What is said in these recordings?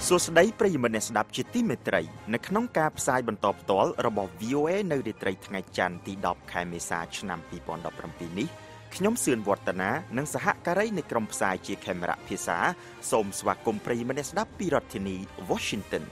សួស្តីប្រិយមិត្តអ្នកស្ដាប់ជាទីមេត្រីនៅក្នុងការផ្សាយបន្តផ្ទាល់របស់ VOA នៅរាត្រីថ្ងៃច័ន្ទទី10ខែមេសាឆ្នាំ2017នេះខ្ញុំសឿនវឌ្ឍនានិងសហការីនៃក្រុមផ្សាយជាខេមរៈភាសាសូមស្វាគមន៍ប្រិយមិត្តអ្នកស្ដាប់ពីរដ្ឋធានី Washington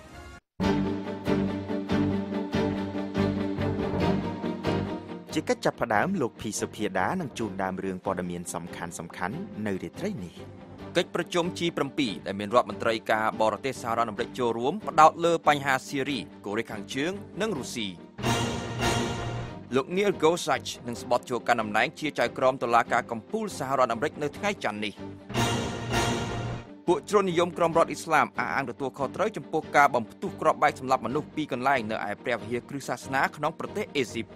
ជាកិច្ចចាប់ផ្ដើមលោកភីសុភាដានឹងជូនដើមរឿងព័ត៌មានសំខាន់ៗនៅរាត្រីនេះកិច្ចប្រជុំ G7 ដែលមានរដ្ឋមន្ត្រីការបរទេសសហរដ្ឋអាមេរិកចូលរួមផ្ដោតលើបញ្ហាស៊ីរីកូរ៉េខាងជើងនិងរុស្ស៊ីលោក Neil Gorsuch នឹងស្បត់ចូលកាន់តំណែងជាចៅក្រមតុលាការកំពូលសហរដ្ឋអាមេរិកនៅថ្ងៃច័ន្ទនេះពួកជ្រុលនិយមក្រុមរដ្ឋអ៊ីស្លាមអះអាងទទួលខុសត្រូវចំពោះការបំផ្ទុះគ្រាប់បែកសម្លាប់មនុស្សពីរកន្លែងនៅឯព្រះវិហារគ្រឹះសាសនាក្នុងប្រទេសអេស៊ីប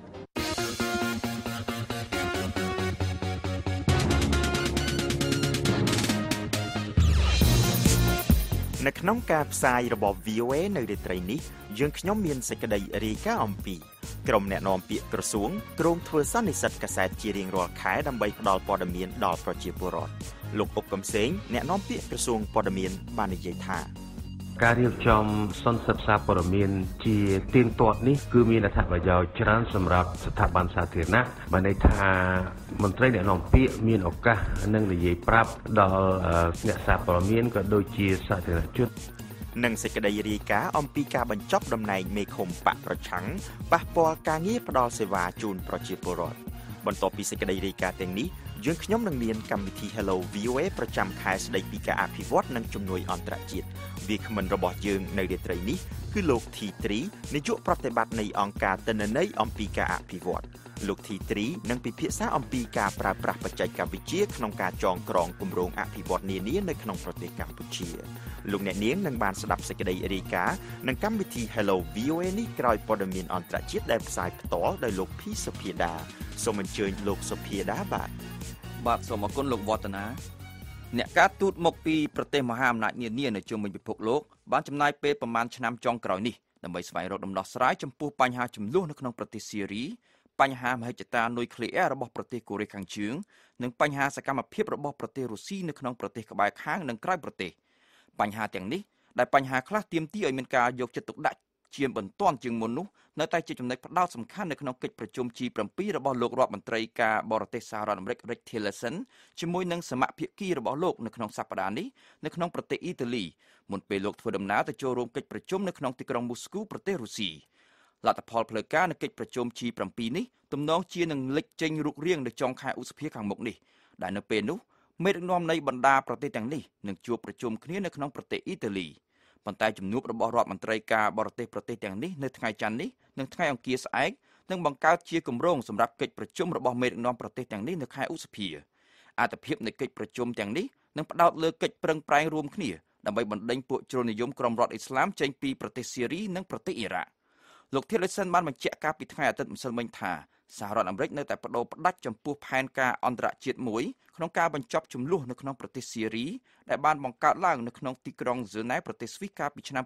នៅក្នុងការផ្សាយរបស់ VOA នៅរាត្រីនេះយើងខ្ញុំមានសេចក្តីរាយការណ៍អំពីក្រុមអ្នកនាំពាក្យក្រសួងគ្រោងធ្វើសន្និសីទកាសែតជារៀងរាល់ខែដើម្បីផ្ដល់ព័ត៌មានដល់ប្រជាពលរដ្ឋលោកអុកកំសែងអ្នកនាំពាក្យក្រសួងព័ត៌មានបាននិយាយថាការរៀបចំសន្និសីទសារព័ត៌មានជាទៀងទាត់នេះគឺមានអត្ថប្រយោជន៍ច្រើនសម្រាប់ស្ថាប័នសាធារណៈបានន័យថាមន្ត្រីអ្នកនាំពាក្យមានឱកាសនឹងនិយាយប្រាប់ដល់អ្នកសារព័ត៌មានក៏ដូចជាសាធារណជននិងសេចក្តីរាយការណ៍អំពីការបញ្ចប់តំណែងមេឃុំបកប្រឆាំងប៉ះពាល់ការងារផ្ដល់សេវាជូនប្រជាពលរដ្ឋបន្ទាប់ពីសេចក្តីរាយការណ៍ទាំងនេះយើងខ្ញុំនឹងមានកម្មវិធី Hello VOA ប្រចាំខែស្ដីពីការអភិវឌ្ឍនិងជំនួយអន្តរជាតិវាគ្មិនរបស់យើងនៅរាត្រីនេះគឺលោក T3 នាយកប្រតិបត្តិនៃអង្គការទិន្នន័យអំពីការអភិវឌ្ឍលោក T3 នឹងពិភាក្សាអំពីការប្រើប្រាស់បច្ចេកវិទ្យាក្នុងការចងក្រងគម្រោងអភិវឌ្ឍនានានៅក្នុងប្រទេសកម្ពុជាលោកអ្នកនាងនឹងបានស្ដាប់សេចក្តីរាយការណ៍នឹងកម្មវិធី Hello VOA នេះក្រោយព័ត៌មានអន្តរជាតិដែលផ្សាយផ្ទាល់ដោយលោកភីសុភាដាសូមអញ្ជើញលោកសុភាដាបាទសូមអរគុណលោកវឌ្ឍនាអ្នកការទូតមកពីប្រទេសមហាអំណាចនានានៅជុំវិញពិភពលោកបានចំណាយពេលប្រមាណឆ្នាំចុងក្រោយនេះដើម្បីស្វែងរកដំណោះស្រាយចំពោះបញ្ហាជម្លោះនៅក្នុងប្រទេសស៊ីរីបញ្ហាមហិច្ឆតានុយក្លេអ៊ែររបស់ប្រទេសកូរ៉េខាងជើងនិងបញ្ហាសកម្មភាពរបស់ប្រទេសរុស្ស៊ីនៅក្នុងប្រទេសក្បែរខាងនិងក្រៅប្រទេសបញ្ហាទាំងនេះដែលបញ្ហាខ្លះទាមទារឲ្យមានការយកចិត្តទុកដាក់ជាបន្ទាន់ជាងមុននោះនៅតែជាចំណុចផ្ដោតសំខាន់នៅក្នុងកិច្ចប្រជុំ G7 របស់លោករដ្ឋមន្ត្រីការបរទេសសហរដ្ឋអាមេរិក Rex Tillerson ជាមួយនឹងសមាភាគីរបស់លោកនៅក្នុងសប្តាហ៍នេះនៅក្នុងប្រទេសអ៊ីតាលីមុនពេលលោកធ្វើដំណើរទៅចូលរួមកិច្ចប្រជុំនៅក្នុងទីក្រុងមូស្គូប្រទេសរុស្ស៊ីលទ្ធផលផ្លូវការនៃកិច្ចប្រជុំ G7 នេះទំនងជានឹងលេចចេញរូបរាងនៅចុងខែឧសភាខាងមុខនេះដែលនៅពេលនោះមេដឹកនាំនៃបណ្ដាប្រទេសទាំងនេះនឹងជួបប្រជុំគ្នានៅក្នុងប្រទេសអ៊ីតាលីប៉ុន្តែជំនួបរបស់រដ្ឋមន្ត្រីការបរទេសប្រទេសទាំងនេះនៅថ្ងៃច័ន្ទនេះនិងថ្ងៃអង្គារស្អែកនឹងបង្កើតជាគម្រោងសម្រាប់កិច្ចប្រជុំរបស់មេដឹកនាំប្រទេសទាំងនេះនៅខែឧសភាអត្ថប្រយោជន៍នៃកិច្ចប្រជុំទាំងនេះនឹងផ្ដោតលើកិច្ចប្រឹងប្រែងរួមគ្នាដើម្បីបណ្ដេញពួកជ្រុលនិយមក្រុមរដ្ឋអ៊ីស្លាមចេញពីប្រទេសស៊ីរីនិងប្រទេសអ៊ីរ៉ាក់លោក Tillerson បានបញ្ជាក់កាលពីថ្ងៃអាទិត្យម្សិលមិញថាសហរដ្ឋអាមេរិកនៅតែបដូរផ្ដាច់ចំពោះផែនការអន្តរជាតិមួយក្នុងការបញ្ចប់ជម្លោះនៅក្នុងប្រទេសស៊ីរីដែលបានបង្កើតឡើងនៅក្នុងទីក្រុងហ្សឺណែវប្រទេសស្វីសកាលពីឆ្នាំ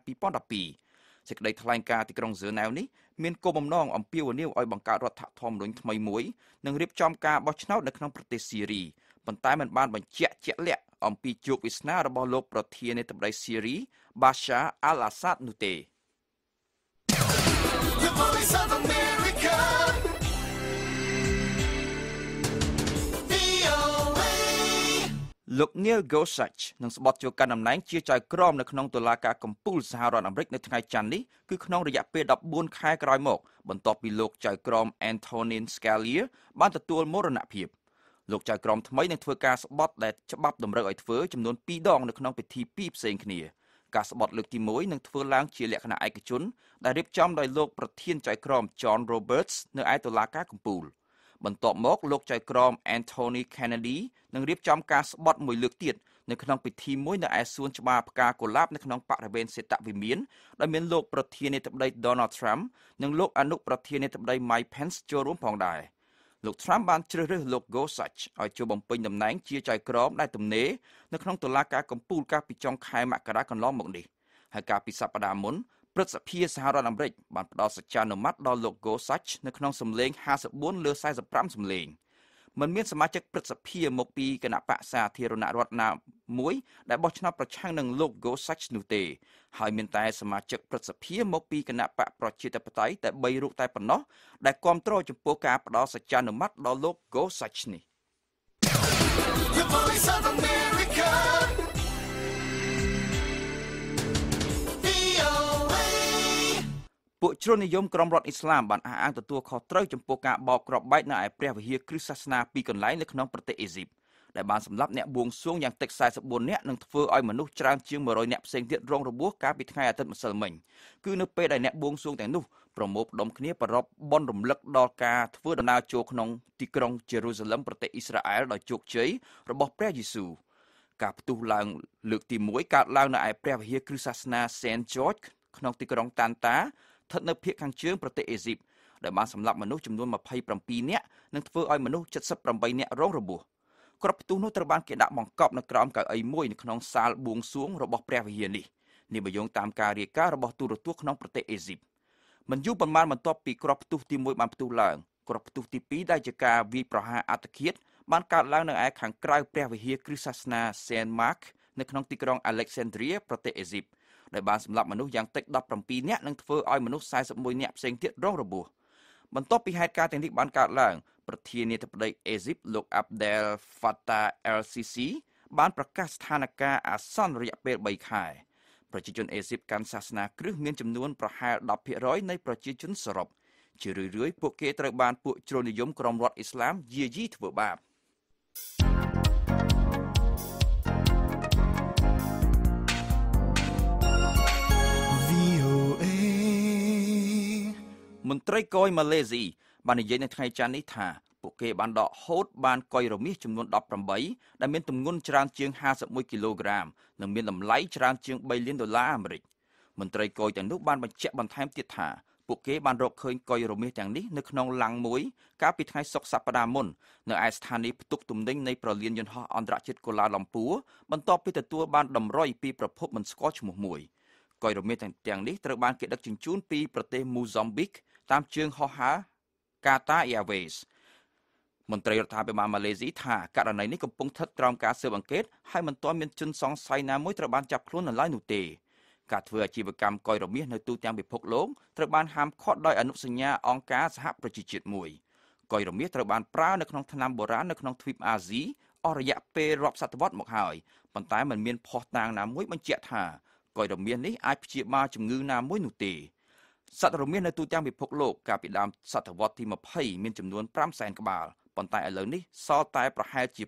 2012សេចក្តីថ្លែងការណ៍ទីក្រុងហ្សឺណែវនេះមានគោលបំណងអំពាវនាវឲ្យបង្កើតរដ្ឋធម្មនុញ្ញថ្មីមួយនិងរៀបចំការបោះឆ្នោតនៅក្នុងប្រទេសស៊ីរីប៉ុន្តែมันបានបញ្ជាក់ជាក់លាក់អំពីជោគវាសនារបស់លោកប្រធានាធិបតីស៊ីរី Bashar al-Assad នោះទេលោក Neil Gorsuch នឹងស្បត់ចូលកាន់តំណែងជាចៅក្រមនៅក្នុងតុលាការកំពូលសហរដ្ឋអាមេរិកនៅថ្ងៃច័ន្ទនេះគឺក្នុងរយៈពេល14ខែក្រោយមកបន្ទាប់ពីលោកចៅក្រម Antonin Scalia បានទទួលមរណភាពលោកចៅក្រមថ្មីនឹងធ្វើការស្បត់ដែលច្បាប់តម្រូវឲ្យធ្វើចំនួន2ដងនៅក្នុងពិធី2ផ្សេងគ្នាការស្បត់លើកទី1នឹងធ្វើឡើងជាលក្ខណៈឯកជនដែលរៀបចំដោយលោកប្រធានចៅក្រម John Roberts នៅឯតុលាការកំពូលបន្ទាប់មកលោកចៅក្រម Anthony Kennedy នឹងរៀបចំការស្បត់មួយលើកទៀតនៅក្នុងពិធីមួយនៅឯសួនច្បារផ្កាកុលាបនៅក្នុងបរិវេណសេតវិមានដែលមានលោកប្រធានាធិបតី Donald Trump និងលោកអនុប្រធានាធិបតី Mike Pence ចូលរួមផងដែរលោក Trump បានជ្រើសរើសលោក Gorsuch ឲ្យចូលបំពេញតំណែងជាចៅក្រមដែលទំនេរនៅក្នុងតុលាការកំពូលកាលពីចុងខែមករាកន្លងមកនេះហើយកាលពីសប្តាហ៍មុនព្រឹទ្ធសភាសហរដ្ឋអាមេរិកបានផ្ដល់សច្ចានុម័តដល់លោក Gorsuch នៅក្នុងសម្លេង54លើ45សម្លេងមិនមានសមាជិកព្រឹទ្ធសភាមកពីគណៈបក្សសាធារណរដ្ឋណាមួយដែលបោះឆ្នោតប្រឆាំងនឹងលោក Gorsuch នោះទេហើយមានតែសមាជិកព្រឹទ្ធសភាមកពីគណៈបកប្រជាធិបតេយ្យតែ3រូបតែប៉ុណ្ណោះដែលគាំទ្រចំពោះការផ្ដល់សច្ចានុម័តដល់លោក Gorsuch នេះពួកជ្រុលនិយមក្រុមរដ្ឋអ៊ីស្លាមបានអះអាងទទួលខុសត្រូវចំពោះការបោកគ្រាប់បែកនៅឯព្រះវិហារគ្រឹស្តសាសនាពីរកន្លែងនៅក្នុងប្រទេសអេស៊ីបដែលបានសម្លាប់អ្នកបួងសួងយ៉ាងតិច44នាក់និងធ្វើឲ្យមនុស្សច្រើនជាង100នាក់ផ្សេងទៀតរងរបួសកាលពីថ្ងៃអាទិត្យម្សិលមិញគឺនៅពេលដែលអ្នកបួងសួងទាំងនោះប្រមូលផ្ដុំគ្នាប្រារព្ធបុណ្យរំលឹកដល់ការធ្វើដំណើរចូលក្នុងទីក្រុងយេរូសាឡឹមប្រទេសអ៊ីស្រាអែលដោយជោគជ័យរបស់ព្រះយេស៊ូវការផ្ទុះឡើងលើកទី1កើតឡើងនៅឯព្រះវិហារគ្រឹស្តសាសនា Saint George ក្នុងទីក្រុងតាន់តាស្ថិតនៅភាគខាងជើងប្រទេសអេស៊ីបដែលបានសម្លាប់មនុស្សចំនួន27នាក់និងធ្វើឲ្យមនុស្ស78នាក់រងរបួសគ្រាប់ផ្ទុះនោះត្រូវបានគេដាក់បង្កប់នៅក្រោមកៅអីមួយនៅក្នុងសាលបួងសួងរបស់ព្រះវិហារនេះបើយោងតាមការរាយការណ៍របស់ទូរទស្សន៍ក្នុងប្រទេសអេស៊ីបមិនយូរប៉ុន្មានបន្ទាប់ពីគ្រាប់ផ្ទុះទី1បានផ្ទុះឡើងគ្រាប់ផ្ទុះទី2ដែលជាការវាយប្រហារអត្តឃាតបានកើតឡើងនៅឯខាងក្រៅព្រះវិហារគ្រឹស្តសាសនា Saint Mark នៅក្នុងទីក្រុង Alexandria ប្រទេសអេស៊ីបដែលបានសម្លាប់មនុស្សយ៉ាងតិច17នាក់និងធ្វើឲ្យមនុស្ស41នាក់ផ្សេងទៀតរងរបួសបន្ទាប់ពីហេតុការណ៍ទាំងនេះបានកើតឡើងប្រធានាធិបតីអេស៊ីបលោក Abdel Fattah el-Sisi បានប្រកាសស្ថានភាពអាសន្នរយៈពេល3ខែប្រជាជនអេស៊ីបកាន់សាសនាគ្រិស្តមានចំនួនប្រហែល 10% នៃប្រជាជនសរុបជារឿយៗពួកគេត្រូវបានពួកជ្រុលនិយមក្រុមរដ្ឋអ៊ីស្លាមយាយីធ្វើបាបមន្ត្រីកុយម៉ាឡេស៊ីបាននិយាយនៅថ្ងៃច័ន្ទនេះថាពួកគេបានដកហូតបានកុយរមាសចំនួន18ដែលមានទម្ងន់ច្រើនជាង51គីឡូក្រាមនិងមានតម្លៃច្រើនជាង$3 លានអាមេរិកមន្ត្រីកុយទាំងនោះបានបញ្ជាក់បន្ថែមទៀតថាពួកគេបានរកឃើញកុយរមាសទាំងនេះនៅក្នុងឡាំងមួយកាលពីថ្ងៃសុក្រសប្តាហ៍មុននៅឯស្ថានីយ៍ផ្ទុកទំនិញនៃប្រលានយន្តហោះអន្តរជាតិកូឡាឡំពូបន្ទាប់ពីទទួលបានតម្រុយពីប្រភពមិនស្គាល់ឈ្មោះមួយកុយរមាសទាំងនេះត្រូវបានគេដឹកជញ្ជូនពីប្រទេសម៉ូហ្សំប៊ីកតាមជើងហោះហើរ Qatar Airways មន្ត្រីរដ្ឋាភិបាលម៉ាឡេស៊ីថាករណីនេះកំពុងស្ថិតក្រោមការស៊ើបអង្កេតហើយមិនទាន់មានជនសង្ស័យណាមួយត្រូវបានចាប់ខ្លួននៅឡើយនោះទេការធ្វើអាជីវកម្មកុយរមាសនៅទូទាំងពិភពលោកត្រូវបានហាមឃាត់ដោយអនុសញ្ញាអង្គការសហប្រជាជាតិមួយកុយរមាសត្រូវបានប្រើនៅក្នុងថ្នាំបុរាណនៅក្នុងទ្វីបអាស៊ីអស់រយៈពេលរាប់សតវត្សរ៍មកហើយប៉ុន្តែមិនមានភស្តុតាងណាមួយបញ្ជាក់ថាកុយរមាសនេះអាចព្យាបាលជំងឺណាមួយនោះទេសត្វរមាសនៅទូទាំងពិភពលោកកាលពីដើមសតវត្សរ៍ទី20មានចំនួន 500,000 ក្បាលប៉ុន្តែឥឡូវនេះសល់តែប្រហែលជា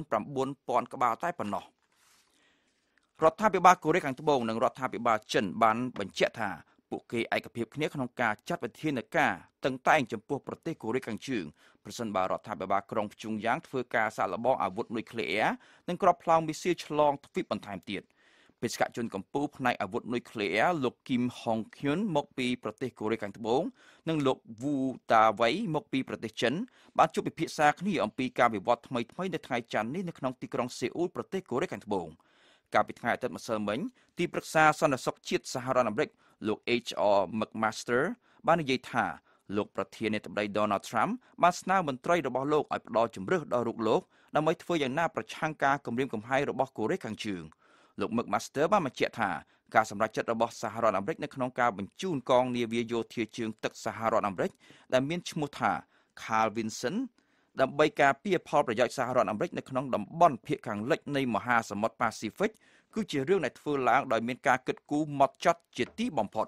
29,000 ក្បាលតែប៉ុណ្ណោះរដ្ឋាភិបាលកូរ៉េខាងត្បូងនិងរដ្ឋាភិបាលចិនបានបញ្ជាក់ថាពួកគេឯកភាពគ្នាក្នុងការចាត់វិធានការតឹងតែងចំពោះប្រទេសកូរ៉េខាងជើងប្រសិនបើរដ្ឋាភិបាលក្រុងព្យុងយ៉ាងធ្វើការសាកល្បងអាវុធនុយក្លេអ៊ែរនិងគ្រាប់ផ្លោងមីស៊ីលឆ្លងទ្វីបបន្ថែមទៀតបេសកជនកម្ពុជាផ្នែកអាវុធនុយក្លេអ៊ែរលោកគីមហុងឃ្យុនមកពីប្រទេសកូរ៉េខាងត្បូងនិងលោកវូតាវ៉ៃមកពីប្រទេសចិនបានជួបពិភាក្សាគ្នាអំពីការវិវត្តថ្មីៗនៅថ្ងៃច័ន្ទនេះនៅក្នុងទីក្រុងសេអ៊ូលប្រទេសកូរ៉េខាងត្បូងកាលពីថ្ងៃអាទិត្យម្សិលមិញទីប្រឹក្សាសន្តិសុខជាតិសហរដ្ឋអាមេរិកលោក H.R. McMaster បាននិយាយថាលោកប្រធានាធិបតី Donald Trump បានស្នើមន្ត្រីរបស់លោកឲ្យផ្ដល់ជម្រើសដល់រូបលោកដើម្បីធ្វើយ៉ាងណាប្រឆាំងការគំរាមកំហែងរបស់កូរ៉េខាងជើងលោក McMaster បានបញ្ជាក់ថាការសម្រេចចិត្តរបស់សហរដ្ឋអាមេរិកនៅក្នុងការបញ្ជូនកងនាវាយោធាជើងទឹកសហរដ្ឋអាមេរិកដែលមានឈ្មោះថា Carl Vinson ដើម្បីការពារផលប្រយោជន៍សហរដ្ឋអាមេរិកនៅក្នុងតំបន់ភាគខាងលិចនៃមហាសមុទ្រប៉ាស៊ីហ្វិកគឺជារឿងដែលធ្វើឡើងដោយមានការគិតគូរហ្មត់ចត់ជាទីបំផុត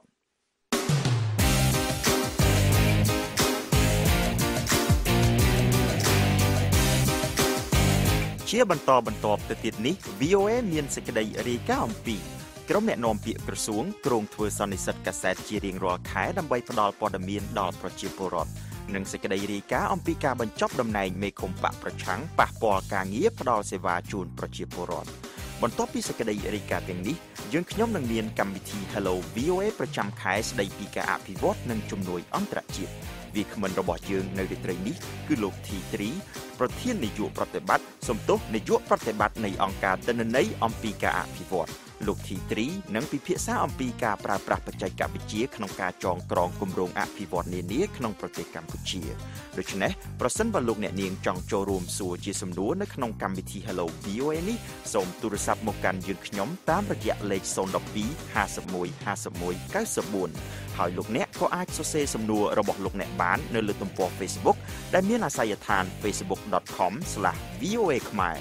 ជាបន្តទៅទៀតនេះ VOA មានសេចក្តីរាយការណ៍អំពីក្រុមអ្នកនាំពាក្យក្រសួងក្រុងធ្វើសន្និសីទកាសែតជារៀងរាល់ខែដើម្បីផ្ដល់ព័ត៌មានដល់ប្រជាពលរដ្ឋនិងសេចក្តីរាយការណ៍អំពីការបញ្ចប់តំណែងមេឃុំបកប្រឆាំងប៉ះពាល់ការងារផ្ដល់សេវាជូនប្រជាពលរដ្ឋបន្ទាប់ពីសេចក្តីរាយការណ៍ទាំងនេះយើងខ្ញុំនឹងមានកម្មវិធី Hello VOA ប្រចាំខែស្ដីពីការអភិវឌ្ឍនិងជំនួយអន្តរជាតិវាគ្មិនរបស់យើងនៅរាត្រីនេះគឺលោក T3 ប្រធាននាយកប្រតិបត្តិនៃអង្គការទិន្នន័យអំពីការអភិវឌ្ឍលោកធីត្រីនឹងពិភាក្សាអំពីការប្រើប្រាស់បច្ចេកវិទ្យាក្នុងការចងក្រងគម្រោងអភិវឌ្ឍន៍នានាក្នុងប្រទេសកម្ពុជាដូច្នេះប្រសិនបើលោកអ្នកនាងចង់ចូលរួមសួរជាសំណួរនៅក្នុងកម្មវិធី Hello VOA នេះសូមទូរស័ព្ទមកកាន់យើងខ្ញុំតាមរយៈលេខ012 51 51 94ហើយលោកអ្នកក៏អាចសរសេរសំណួររបស់លោកអ្នកបាននៅលើទំព័រ Facebook ដែលមានអាសយដ្ឋាន facebook.com/voa ខ្មែរ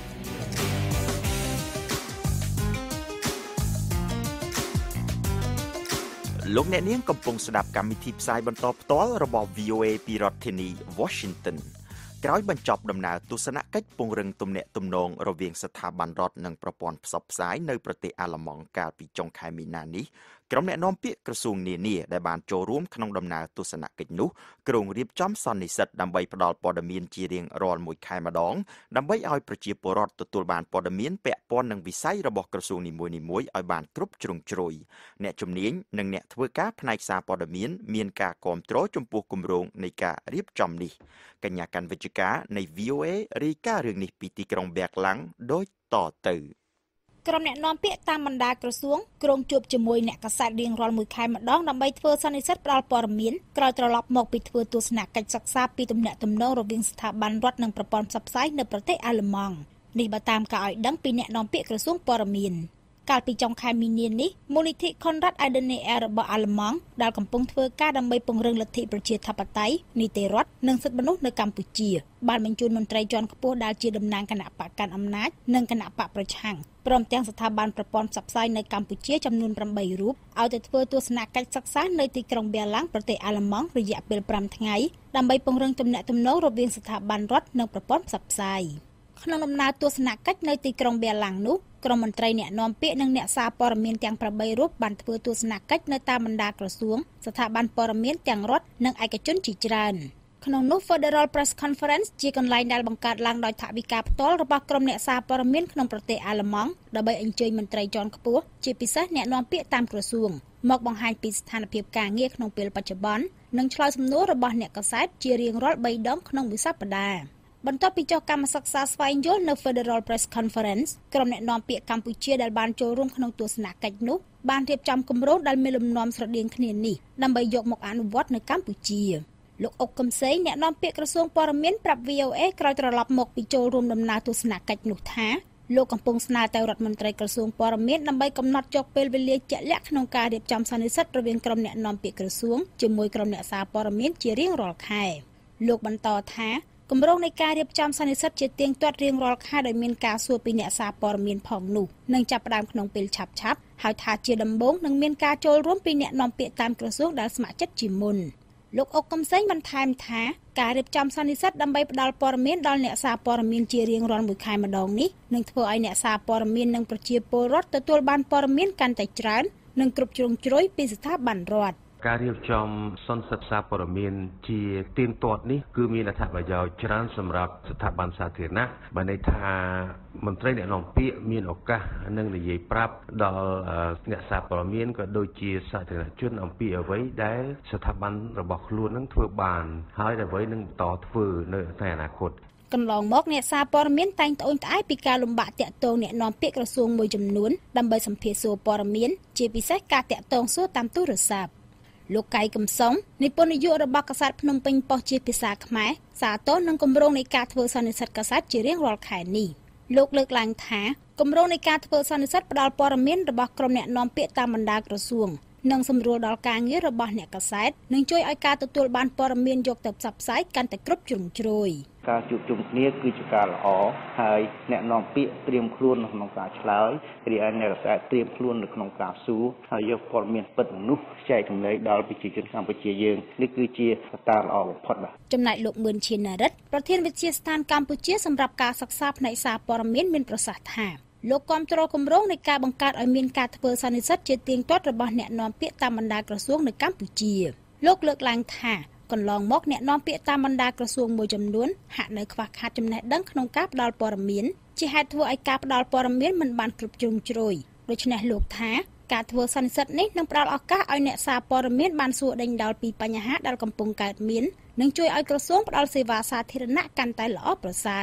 លោកអ្នកនាងកំពុងស្ដាប់កម្មវិធីផ្សាយបន្តផ្ទាល់របស់ VOA ពីរដ្ឋធានី Washington ក្រោយបញ្ចប់ដំណើរទស្សនកិច្ចពង្រឹងទំនាក់ទំនងរវាងស្ថាប័នរដ្ឋនិងប្រព័ន្ធផ្សព្វផ្សាយនៅប្រទេសអាល្លឺម៉ង់កាលពីចុងខែមីនានេះក្រុមអ្នកនាំពាក្យក្រសួងនានាដែលបានចូលរួមក្នុងដំណើរទស្សនកិច្ចនោះក្រុងរៀបចំសន្និសីទដើម្បីផ្ដល់ព័ត៌មានជារៀងរាល់មួយខែម្ដងដើម្បីឲ្យប្រជាពលរដ្ឋទទួលបានព័ត៌មានពាក់ព័ន្ធនឹងវិស័យរបស់ក្រសួងនីមួយៗឲ្យបានគ្រប់ជ្រុងជ្រោយអ្នកជំនាញនិងអ្នកធ្វើការផ្នែកសារព័ត៌មានការគាំទ្រចំពោះគម្រោងនៃការរៀបចំនេះកញ្ញាកាន់វិជ្ជការនៃ VOA រាយការណ៍រឿងនេះពីទីក្រុងបែកឡាំងដូចតទៅក្រុមអ្នកនាំពាក្យតាមបណ្ដាក្រសួងក្រុងជួបជាមួយអ្នកកាសែតរៀងរាល់មួយខែម្ដងដើម្បីធ្វើសន្និសីទផ្ដល់ព័ត៌មានក្រោយត្រឡប់មកពីធ្វើទស្សនកិច្ចសិក្សាពីទំនាក់ទំនងរវាងស្ថាប័នរដ្ឋនិងប្រព័ន្ធផ្សព្វផ្សាយនៅប្រទេសអាល្លឺម៉ង់នេះបើតាមការឲ្យដឹងពីអ្នកនាំពាក្យក្រសួងព័ត៌មានកាលពីចុងខែមីនានេះមូលនិធិ Konrad Adenauer របស់អាល្លឺម៉ង់ដែលកំពុងធ្វើការដើម្បីពង្រឹងលទ្ធិប្រជាធិបតេយ្យនីតិរដ្ឋនិងសិទ្ធិមនុស្សនៅកម្ពុជាបានបញ្ជូនមន្ត្រីជាន់ខ្ពស់ដែលជាតំណាងគណៈបកកាន់អំណាចនិងគណៈបកប្រឆាំងព្រមទាំងស្ថាប័នប្រព័ន្ធផ្សព្វផ្សាយនៅកម្ពុជាចំនួន8រូបឲ្យទៅធ្វើទស្សនកិច្ចសិក្សានៅទីក្រុងបែឡាំងប្រទេសអាល្លឺម៉ង់រយៈពេល5ថ្ងៃដើម្បីពង្រឹងទំនាក់ទំនងរវាងស្ថាប័នរដ្ឋនិងប្រព័ន្ធផ្សព្វផ្សាយក្នុងដំណើរទស្សនកិច្ចនៅទីក្រុងបែឡាំងនោះក្រុមមន្ត្រីអ្នកនាំពាក្យនិងអ្នកសារព័ត៌មានទាំង8រូបបានធ្វើទស្សនកិច្ចនៅតាមបណ្ដាក្រសួងស្ថាប័នព័ត៌មានទាំងរដ្ឋនិងឯកជនជាច្រើនក្នុងនោះ Federal Press Conference ជាកន្លែងដែលបង្កើតឡើងដោយថវិកាផ្ទាល់របស់ក្រុមអ្នកសារព័ត៌មានក្នុងប្រទេសអាល្លឺម៉ង់ដើម្បីអញ្ជើញមន្ត្រីជាន់ខ្ពស់ជាពិសេសអ្នកនាំពាក្យតាមក្រសួងមកបង្ហាញពីស្ថានភាពការងារក្នុងពេលបច្ចុប្បន្ននិងឆ្លើយសំណួររបស់អ្នកកាសែតជារៀងរាល់3ដងក្នុងមួយសប្តាហ៍បន្ទាប់ពីចុះកម្មសិក្សាស្វែងយល់នៅ Federal Press Conference ក្រុមអ្នកនាំពាក្យកម្ពុជាដែលបានចូលរួមក្នុងទស្សនកិច្ចនោះបានរៀបចំគម្រោងដែលមានលំនាំស្រដៀងគ្នានេះដើម្បីយកមកអនុវត្តនៅកម្ពុជាលោកអុកកឹមសេងអ្នកនាំពាក្យក្រសួងព័ត៌មានប្រាប់ VOA ក្រោយត្រឡប់មកពីចូលរួមដំណើរទស្សនកិច្ចនោះថាលោកកំពុងស្នើទៅរដ្ឋមន្ត្រីក្រសួងព័ត៌មានដើម្បីកំណត់យកពេលវេលាជាក់លាក់ក្នុងការរៀបចំសន្និសីទរវាងក្រុមអ្នកនាំពាក្យក្រសួងជាមួយក្រុមអ្នកសារព័ត៌មានជារៀងរាល់ខែលោកបន្តថាគម្រោងនៃការរៀបចំសន្និសីទជាទៀងទាត់រៀងរាល់ខែដោយមានការសួរពីអ្នកសារព័ត៌មានផងនោះនឹងចាប់ផ្ដើមក្នុងពេលឆាប់ៗហើយថាជាដំបូងនឹងមានការចូលរួមពីអ្នកនាំពាក្យតាមក្រសួងដែលស្ម័គ្រចិត្តជាមុនលោកអុកកឹមសេងបន្ថែមថាការរៀបចំសន្និសីទដើម្បីផ្ដល់ព័ត៌មានដល់អ្នកសារព័ត៌មានជារៀងរាល់មួយខែម្ដងនេះនឹងធ្វើឲ្យអ្នកសារព័ត៌មាននិងប្រជាពលរដ្ឋទទួលបានព័ត៌មានកាន់តែច្រើននិងគ្រប់ជ្រុងជ្រោយពីស្ថាប័នរដ្ឋការរៀបចំសន្និសីទសារព័ត៌មានជាទៀងទាត់នេះគឺមានអត្ថប្រយោជន៍ច្រើនសម្រាប់ស្ថាប័នសាធារណៈបានន័យថាមន្ត្រីអ្នកនាំពាក្យមានឱកាសនឹងនិយាយប្រាប់ដល់អ្នកសារព័ត៌មានក៏ដូចជាសាធារណជនអំពីអ្វីដែលស្ថាប័នរបស់ខ្លួននឹងធ្វើបានហើយអ្វីនឹងបន្តធ្វើនៅថ្ងៃអនាគតកន្លងមកអ្នកសារព័ត៌មានតែងត្អូញត្អែរពីការលំបាកតាក់ទងអ្នកនាំពាក្យក្រសួងមួយចំនួនដើម្បីសម្ភាសសួរព័ត៌មានជាពិសេសការតាក់ទងសួរតាមទូរស័ព្ទលោកកៃកំសុងនិពន្ធនាយករបស់កាសែតភ្នំពេញប៉ុស្តិ៍ជាភាសាខ្មែរសាទរនឹងគម្រោងនៃការធ្វើសន្និសីទកាសែតជារៀងរាល់ខែនេះលោកលើកឡើងថាគម្រោងនៃការធ្វើសន្និសីទផ្ដល់ព័ត៌មានរបស់ក្រុមអ្នកនាំពាក្យតាមបណ្ដាក្រសួងនិងសម្រួលដល់ការងាររបស់អ្នកកាសែតនិងជួយឲ្យការទទួលបានព័ត៌មានយកទៅផ្សព្វផ្សាយកាន់តែគ្រប់ជ្រុងជ្រោយការជួបជុំគ្នាគឺជាការល្អហើយអ្នកនាំពាក្យត្រៀមខ្លួននៅក្នុងការឆ្លើយរីឯអ្នកកាសែតត្រៀមខ្លួននៅក្នុងការសួរហើយយកព័ត៌មានពិតនោះចែកចម្លែកដល់ប្រជាជនកម្ពុជាយើងនេះគឺជាកត្តាល្អបំផុតបាទចំណែកលោកមឿនឈានណារិទ្ធប្រធានវិទ្យាស្ថានកម្ពុជាសម្រាប់ការសិក្សាផ្នែកសារព័ត៌មានមានប្រសាសន៍ថាលោកគាំទ្រគម្រោងនៃការបង្កើតឲ្យមានការធ្វើសន្និសីទជាទៀងទាត់របស់អ្នកនាំពាក្យតាមបណ្ដាក្រសួងនៅកម្ពុជាលោកលើកឡើងថាកន្លងមកអ្នកនាំពាក្យតាមបណ្ដាក្រសួងមួយចំនួនហាក់នៅខ្វះខាតចំណេះដឹងក្នុងការផ្ដល់ព័ត៌មានជាហេតុធ្វើឲ្យការផ្ដល់ព័ត៌មានមិនបានគ្រប់ជ្រុងជ្រោយដូច្នេះលោកថាការធ្វើសន្និសីទនេះនឹងផ្ដល់ឱកាសឲ្យអ្នកសារព័ត៌មានបានសួរដេញដោលពីបញ្ហាដែលកំពុងកើតមាននិងជួយឲ្យក្រសួងផ្ដល់សេវាសាធារណៈកាន់តែល្អប្រសើរ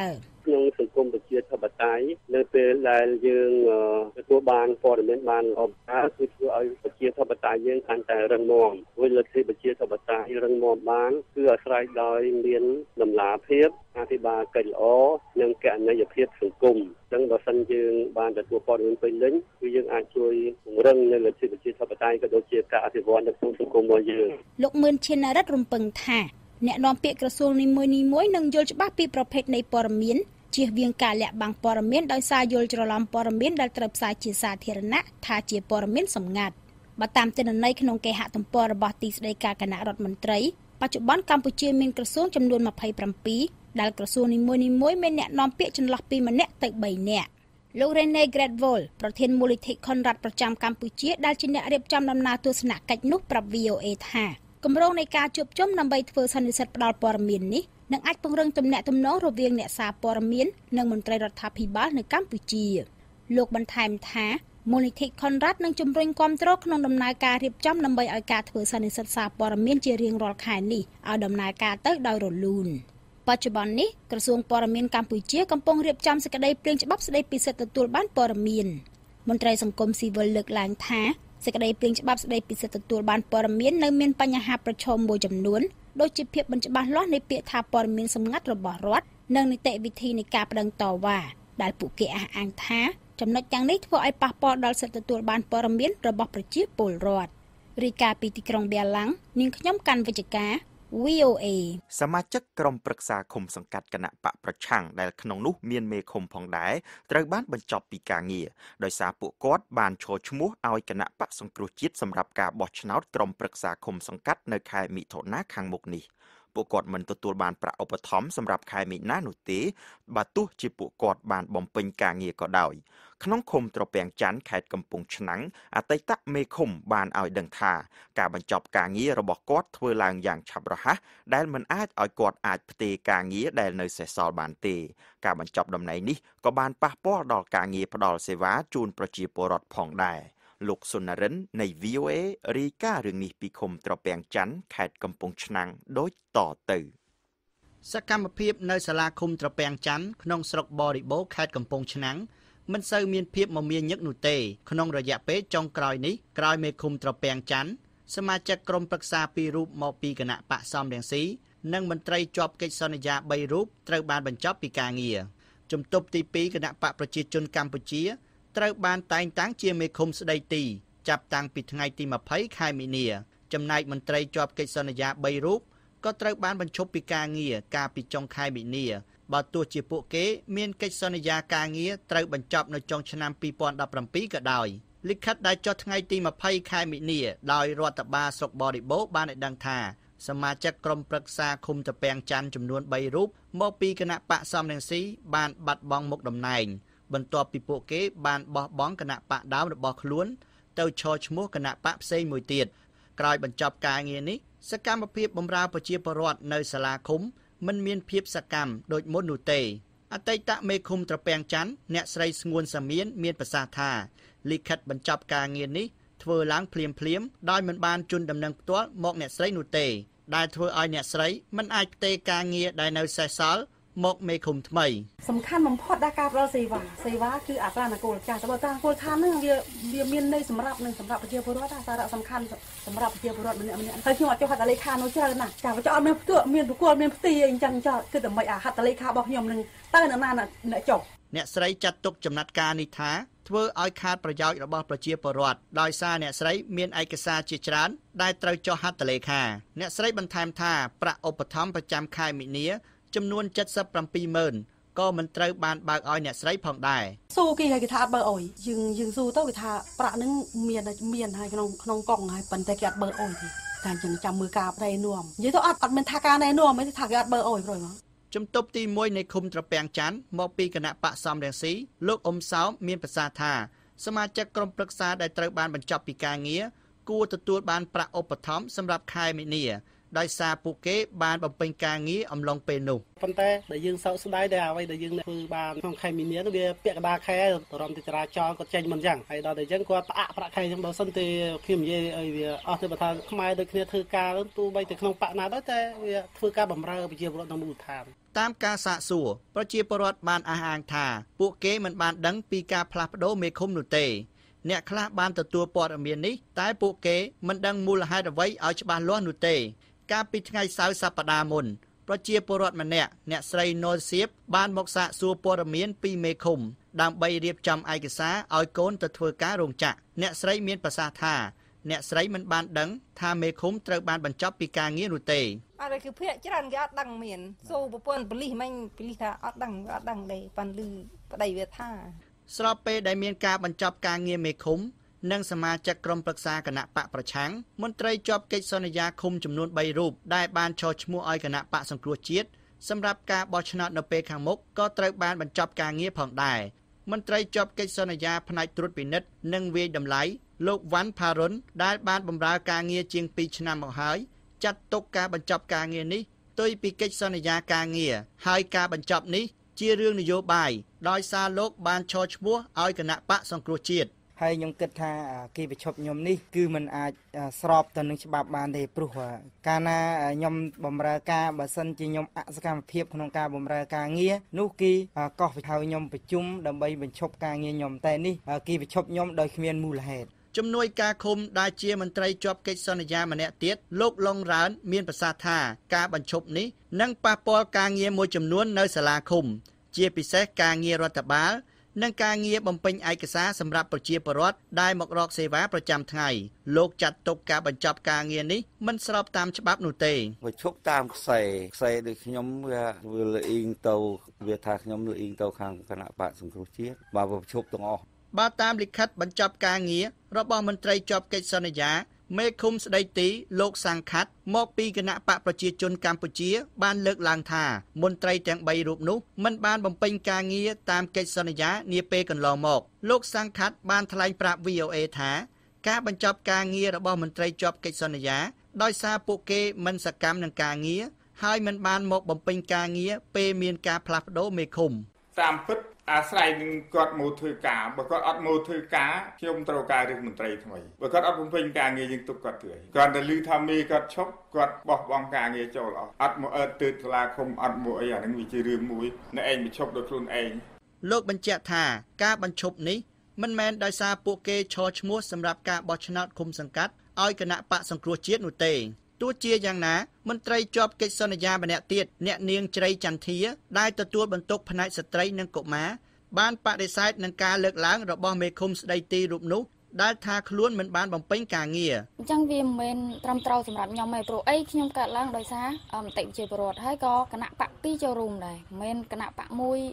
ក្នុងសង្គមប្រជាធិបតេយ្យនៅពេលដែលយើងទទួលបានព័ត៌មានបានអបអរគឺធ្វើឲ្យប្រជាធិបតេយ្យយើងកាន់តែរឹងមាំវិលទ្ធិប្រជាធិបតេយ្យរឹងមាំបានគឺអាស្រ័យដោយមានតម្លាភាពអភិបាលកិច្ចល្អនិងកណន័យភាពសង្គមចឹងបើសិនយើងបានទទួលព័ត៌មានពេញលេញគឺយើងអាចជួយពង្រឹងនៅលទ្ធិប្រជាធិបតេយ្យក៏ដូចជាការអភិវឌ្ឍនៅក្នុងសង្គមរបស់យើងលោកមឿនឈិនរិទ្ធរំពឹងថាអ្នកនាំពាក្យក្រសួងនីមួយៗនឹងយល់ច្បាស់ពីប្រភេទនៃព័ត៌មានជៀសវាងការលាក់បាំងព័ត៌មានដោយសារយល់ច្រឡំព័ត៌មានដែលត្រូវផ្សាយជាសាធារណៈថាជាព័ត៌មានសម្ងាត់បើតាមទិន្នន័យក្នុងគេហទំព័ររបស់ទីស្តីការគណៈរដ្ឋមន្ត្រីបច្ចុប្បន្នកម្ពុជាមានក្រសួងចំនួន27ដែលក្រសួងនីមួយៗមានអ្នកនាំពាក្យចន្លោះពី1នាក់ទៅ3នាក់លោក Rene Gradwell ប្រធានមូលនិធិ Conrad ប្រចាំកម្ពុជាដែលជាអ្នករៀបចំដំណើរទស្សនកិច្ចនោះប្រាប់ VOA ថាគម្រោងនៃការជួបជុំដើម្បីធ្វើសន្និសីទផ្ដល់ព័ត៌មាននេះនឹងអាចពង្រឹងទំនាក់ទំនងរវាងអ្នកសារព័ត៌មាននិងមន្ត្រីរដ្ឋាភិបាលនៅកម្ពុជាលោកបន្ថែមថាមូលនិធិ Conrad នឹងជំរុញគាំទ្រក្នុងដំណើរការរៀបចំដើម្បីឲ្យការធ្វើសន្និសីទសារព័ត៌មានជារៀងរាល់ខែនេះឲ្យដំណើរការទៅដោយរលូនបច្ចុប្បន្ននេះក្រសួងព័ត៌មានកម្ពុជាកំពុងរៀបចំសេចក្តីព្រាងច្បាប់ស្តីពីសិទ្ធិទទួលបានព័ត៌មានមន្ត្រីសង្គមស៊ីវិលលើកឡើងថាសេចក្តីព្រាងច្បាប់ស្តីពីសិទ្ធិទទួលបានព័ត៌មាននៅមានបញ្ហាប្រឈមមួយចំនួនដូចជាភាពមិនច្បាស់លាស់នៃពាក្យថាព័ត៌មានសម្ងាត់របស់រដ្ឋនិងនីតិវិធីនៃការប្តឹងតវ៉ាដែលពួកគេអះអាងថាចំណុចទាំងនេះធ្វើឲ្យប៉ះពាល់ដល់សិទ្ធិទទួលបានព័ត៌មានរបស់ប្រជាពលរដ្ឋរាយការណ៍ពីទីក្រុងបៀឡាំងនាងខ្ញុំកាន់វិជ្ជការ VOA សមាជិកក្រុមប្រឹក្សាឃុំសង្កាត់គណៈបកប្រឆាំងដែលក្នុងនោះមានមេឃុំផងដែរត្រូវបានបញ្ចប់ពីការងារដោយសារពួកគាត់បានឈរឈ្មោះឲ្យគណៈបកសង្គ្រោះជាតិសម្រាប់ការបោះឆ្នោតក្រុមប្រឹក្សាឃុំសង្កាត់នៅខែមិថុនាខាងមុខនេះពួកគាត់មិនទទួលបានប្រាក់ឧបត្ថម្ភសម្រាប់ខែមីនានោះទេបើទោះជាពួកគាត់បានបំពេញការងារក៏ដោយក្នុងឃុំត្រពាំងច័ន្ទខេត្តកំពង់ឆ្នាំងអតីតមេឃុំបានឲ្យដឹងថាការបញ្ចប់ការងាររបស់គាត់ធ្វើឡើងយ៉ាងឆាប់រហ័សដែលមិនអាចឲ្យគាត់អាចផ្ទេរការងារដែលនៅសេសសល់បានទេការបញ្ចប់តំណែងនេះក៏បានប៉ះពាល់ដល់ការងារផ្ដល់សេវាជូនប្រជាពលរដ្ឋផងដែរលោកសុនរិននៃ VOA រាយការណ៍រឿងនេះពីឃុំត្រពាំងច័ន្ទខេត្តកំពង់ឆ្នាំងដូចតទៅសកម្មភាពនៅសាលាឃុំត្រពាំងច័ន្ទក្នុងស្រុកបរិបូរខេត្តកំពង់ឆ្នាំងមិនសូវមានភាពមមាញឹកនោះទេក្នុងរយៈពេលចុងក្រោយនេះក្រោយមេឃុំត្រពាំងច័ន្ទសមាជិកក្រុមប្រឹក្សា2រូបមកពីគណៈបកសំរងស៊ីនិងមន្ត្រីជាប់កិច្ចសន្យា3រូបត្រូវបានបញ្ចប់ពីការងារជំទប់ទី2គណៈបកប្រជាជនកម្ពុជាត្រូវបានតែងតាំងជាមេឃុំស្ដីទីចាប់តាំងពីថ្ងៃទី20ខែមីនាចំណែកមន្ត្រីជាប់កិច្ចសន្យា3រូបក៏ត្រូវបានបញ្ឈប់ពីការងារកាលពីចុងខែមីនាបើទោះជាពួកគេមានកិច្ចសន្យាការងារត្រូវបញ្ចប់នៅចុងឆ្នាំ2017ក៏ដោយលិខិតដែលចុះថ្ងៃទី20ខែមីនាដោយរដ្ឋបាលស្រុកបរិបូរបានឲ្យដឹងថាសមាជិកក្រុមប្រឹក្សាឃុំត្រពាំងច័ន្ទចំនួន3រូបមកពីគណៈបកសំរងស៊ីបានបាត់បង់មុខតំណែងបន្ទាប់ពីពួកគេបានបោះបង់គណៈបកដើមរបស់ខ្លួនទៅឈរឈ្មោះគណៈបកផ្សេងមួយទៀតក្រោយបញ្ចប់ការងារនេះសកម្មភាពបម្រើប្រជាពលរដ្ឋនៅសាលាឃុំមិនមានភាពសកម្មដូចមុននោះទេអតីតមេឃុំត្រពាំងច័ន្ទអ្នកស្រីស្ងួនសាមៀនមានប្រសាសន៍ថាលិខិតបញ្ចប់ការងារនេះធ្វើឡើងភ្លាមៗដោយមិនបានជូនដំណឹងផ្ទាល់មកអ្នកស្រីនោះទេដែលធ្វើឲ្យអ្នកស្រីមិនអាចផ្ទេរការងារដែលនៅសេសសល់មកមេឃុំថ្មីសំខាន់បំផុតដល់ការផ្ដល់សេវាគឺអត្រានុកូលចាស់តែអត្រានុកូលឋានហ្នឹងវាមានន័យសម្រាប់ប្រជាពលរដ្ឋសារៈសំខាន់សម្រាប់ប្រជាពលរដ្ឋម្នាក់ហើយខ្ញុំអត់ចុះហត្ថលេខានោះច្រើនណាស់ចាបើចុះអត់មានផ្ទាល់មានប្រគល់មានផ្ទីអីអញ្ចឹងចុះគឺដើម្បីហត្ថលេខារបស់ខ្ញុំនឹងតើនរណាអ្នកចុះអ្នកស្រីចាត់ទុកចំណាត់ការនេះថាធ្វើឲ្យខាតប្រយោជន៍របស់ប្រជាពលរដ្ឋដោយសារអ្នកស្រីមានឯកសារជាច្រើនដែលត្រូវចុះហត្ថលេខាអ្នកស្រីបន្ថែមថាប្រាក់ឧបត្ថម្ភប្រចាំខែមីនាចំនួន 77,000 ក៏មិនត្រូវបានបើកឲ្យអ្នកស្រីផងដែរស៊ូគេថាអត់បើកអុយយើងស៊ូទៅគេថាប្រាក់ហ្នឹងមានហើយក្នុងកង់ហើយប៉ុន្តែគេអត់បើកអុយទេតែអញ្ចឹងចាំមើលការណែនាំនិយាយទៅអត់មានថាការណែនាំទេថាគេអត់បើកអុយព្រោះហ្មងជំទប់ទី1នៃឃុំត្រពាំងច័ន្ទមកពីគណៈបកសំរងស៊ីលោកអ៊ុំសោមមានប្រសាសន៍ថាសមាជិកក្រុមប្រឹក្សាដែលត្រូវបានបញ្ចប់ពីការងារគួរទទួលបានប្រាក់ឧបត្ថម្ភសម្រាប់ខែមីនាដោយសារពួកគេបានបំពេញការងារអំឡុងពេលនោះប៉ុន្តែដែលយើងសោកស្ដាយដែលអ្វីដែលយើងធ្វើបានក្នុងខែមីនានោះវាពាក់កណ្ដាលខែរំតិចរាចរណ៍គាត់ចេញមិនអញ្ចឹងហើយដល់តែអញ្ចឹងគាត់ផ្អាកប្រាក់ខែអញ្ចឹងបើសិនទេខ្ញុំនិយាយឲ្យវាអស់ទៅបើថាខ្មែរដូចគ្នាធ្វើការទោះបីតែក្នុងបកណាដែរតែវាធ្វើការបម្រើប្រជាពលរដ្ឋក្នុងមូលដ្ឋានតាមការសាកសួរប្រជាពលរដ្ឋបានអះអាងថាពួកគេមិនបានដឹងពីការផ្លាស់ប្ដូរមេឃុំនោះទេអ្នកខ្លះបានទទួលព័ត៌មាននេះតែពួកគេមិនដឹងមូលហេតុអ្វីឲ្យច្បាស់លាស់នោះទេកាលពីថ្ងៃសៅរ៍សប្តាហ៍មុនប្រជាពលរដ្ឋម្នាក់អ្នកស្រីណូសៀបបានមកសាកសួរព័ត៌មានពីមេឃុំដើម្បីរៀបចំឯកសារឲ្យកូនទៅធ្វើការរោងចក្រអ្នកស្រីមានប្រសាសន៍ថាអ្នកស្រីមិនបានដឹងថាមេឃុំត្រូវបានបញ្ចប់ពីការងារនោះទេអត់គឺភាកច្រើនគេអត់ដឹងមានសូប្រពន្ធប៉ូលីសមិញប៉ូលីសថាអត់ដឹងទេប៉ាន់ឮប្តីវាថាស្របពេលដែលមានការបញ្ចប់ការងារមេឃុំនិងសមាជិកក្រុមប្រឹក្សាគណៈបកប្រឆាំងមន្ត្រីជាប់កិច្ចសន្យាឃុំចំនួន3រូបដែលបានចោទឈ្មោះឲ្យគណៈបកសង្គ្រោះជាតិសម្រាប់ការបោះឆ្នោតនៅពេលខាងមុខក៏ត្រូវបានបញ្ចប់ការងារផងដែរមន្ត្រីជាប់កិច្ចសន្យាផ្នែកត្រួតពិនិត្យនិងវាយតម្លៃលោកវ៉ាន់ផារុនដែលបានបម្រើការងារជាង2ឆ្នាំមកហើយចាត់ទុកការបញ្ចប់ការងារនេះផ្ទុយពីកិច្ចសន្យាការងារហើយការបញ្ចប់នេះជារឿងនយោបាយដោយសារលោកបានឈរឈ្មោះឲ្យគណៈបកសង្គ្រោះជាតិហើយខ្ញុំគិតថាគេបញ្ឈប់ខ្ញុំនេះគឺมันអាចស្របទៅនឹងច្បាប់បានទេព្រោះកាលណាខ្ញុំបម្រើការបើសិនជាខ្ញុំអសកម្មភាពក្នុងការបម្រើការងារនោះគេកោះហៅខ្ញុំប្រជុំដើម្បីបញ្ឈប់ការងារខ្ញុំតែនេះគេបញ្ឈប់ខ្ញុំដោយគ្មានមូលហេតុជំនួយការឃុំដែលជាមន្ត្រីជាប់កិច្ចសន្យាម្នាក់ទៀតលោកឡុងរ៉ើនមានប្រសាសន៍ថាការបញ្ឈប់នេះនឹងប៉ះពាល់ការងារមួយចំនួននៅសាលាឃុំជាពិសេសការងាររដ្ឋបាលនិងការងារបំពេញឯកសារសម្រាប់ប្រជាពលរដ្ឋដែលមករកសេវាប្រចាំថ្ងៃលោកចាត់ទុកការបញ្ចប់ការងារនេះមិនស្របតាមច្បាប់នោះទេបញ្ឈប់តាមខ្សែដូចខ្ញុំវាលអ៊ីងទៅវាថាខ្ញុំលអ៊ីងទៅខាងគណៈបកសង្គ្រោះជាតិបើបញ្ឈប់ទាំងអស់បើតាមលិខិតបញ្ចប់ការងាររបស់មន្ត្រីជាប់កិច្ចសន្យាមេឃុំស្ដីទីលោកសាំងខាត់មកពីគណៈបកប្រជាជនកម្ពុជាបានលើកឡើងថាមន្ត្រីទាំង3រូបនោះមិនបានបំពេញការងារតាមកិច្ចសន្យានាពេលកន្លងមកលោកសាំងខាត់បានថ្លែងប្រាប់ VOA ថាការបញ្ចប់ការងាររបស់មន្ត្រីជាប់កិច្ចសន្យាដោយសារពួកគេមិនសកម្មនឹងការងារហើយមិនបានមកបំពេញការងារពេលមានការផ្លាស់ប្ដូរមេឃុំតាមពិតអាស្រ័យនឹងគាត់មកធ្វើការបើគាត់អត់មកធ្វើការខ្ញុំត្រូវការរដ្ឋមន្ត្រីថ្មីបើគាត់អត់បំពេញការងារយើងទុកគាត់ធ្វើគាត់តែឮថាមេគាត់ឈប់គាត់បោះបង់ការងារចូលអត់មកអើទើបសាលាឃុំអត់មកអីអាហ្នឹងវាជារឿងមួយអ្នកឯងបញ្ឈប់ដោយខ្លួនឯងលោកបញ្ជាក់ថាការបញ្ឈប់នេះមិនមែនដោយសារពួកគេឈរឈ្មោះសម្រាប់ការបោះឆ្នោតឃុំសង្កាត់ឲ្យគណៈបកសង្គ្រោះជាតិនោះទេទោះជាយ៉ាងណាមន្ត្រីជាប់កិច្ចសន្យាម្នាក់ទៀតអ្នកនាងជ្រៃចន្ទាដែលទទួលបន្ទុកផ្នែកស្ត្រីនិងកុមារបានបដិសេធនឹងការលើកឡើងរបស់មេឃុំស្ដីទីរូបនោះដែលថាខ្លួនមិនបានបំពេញការងារអញ្ចឹងវាមិនមែនត្រឹមត្រូវសម្រាប់ខ្ញុំទេព្រោះអីខ្ញុំកើតឡើងដោយសារមតិវិជាពលរដ្ឋហើយក៏គណៈបក2ចូលរួមដែរមិនមែនគណៈបក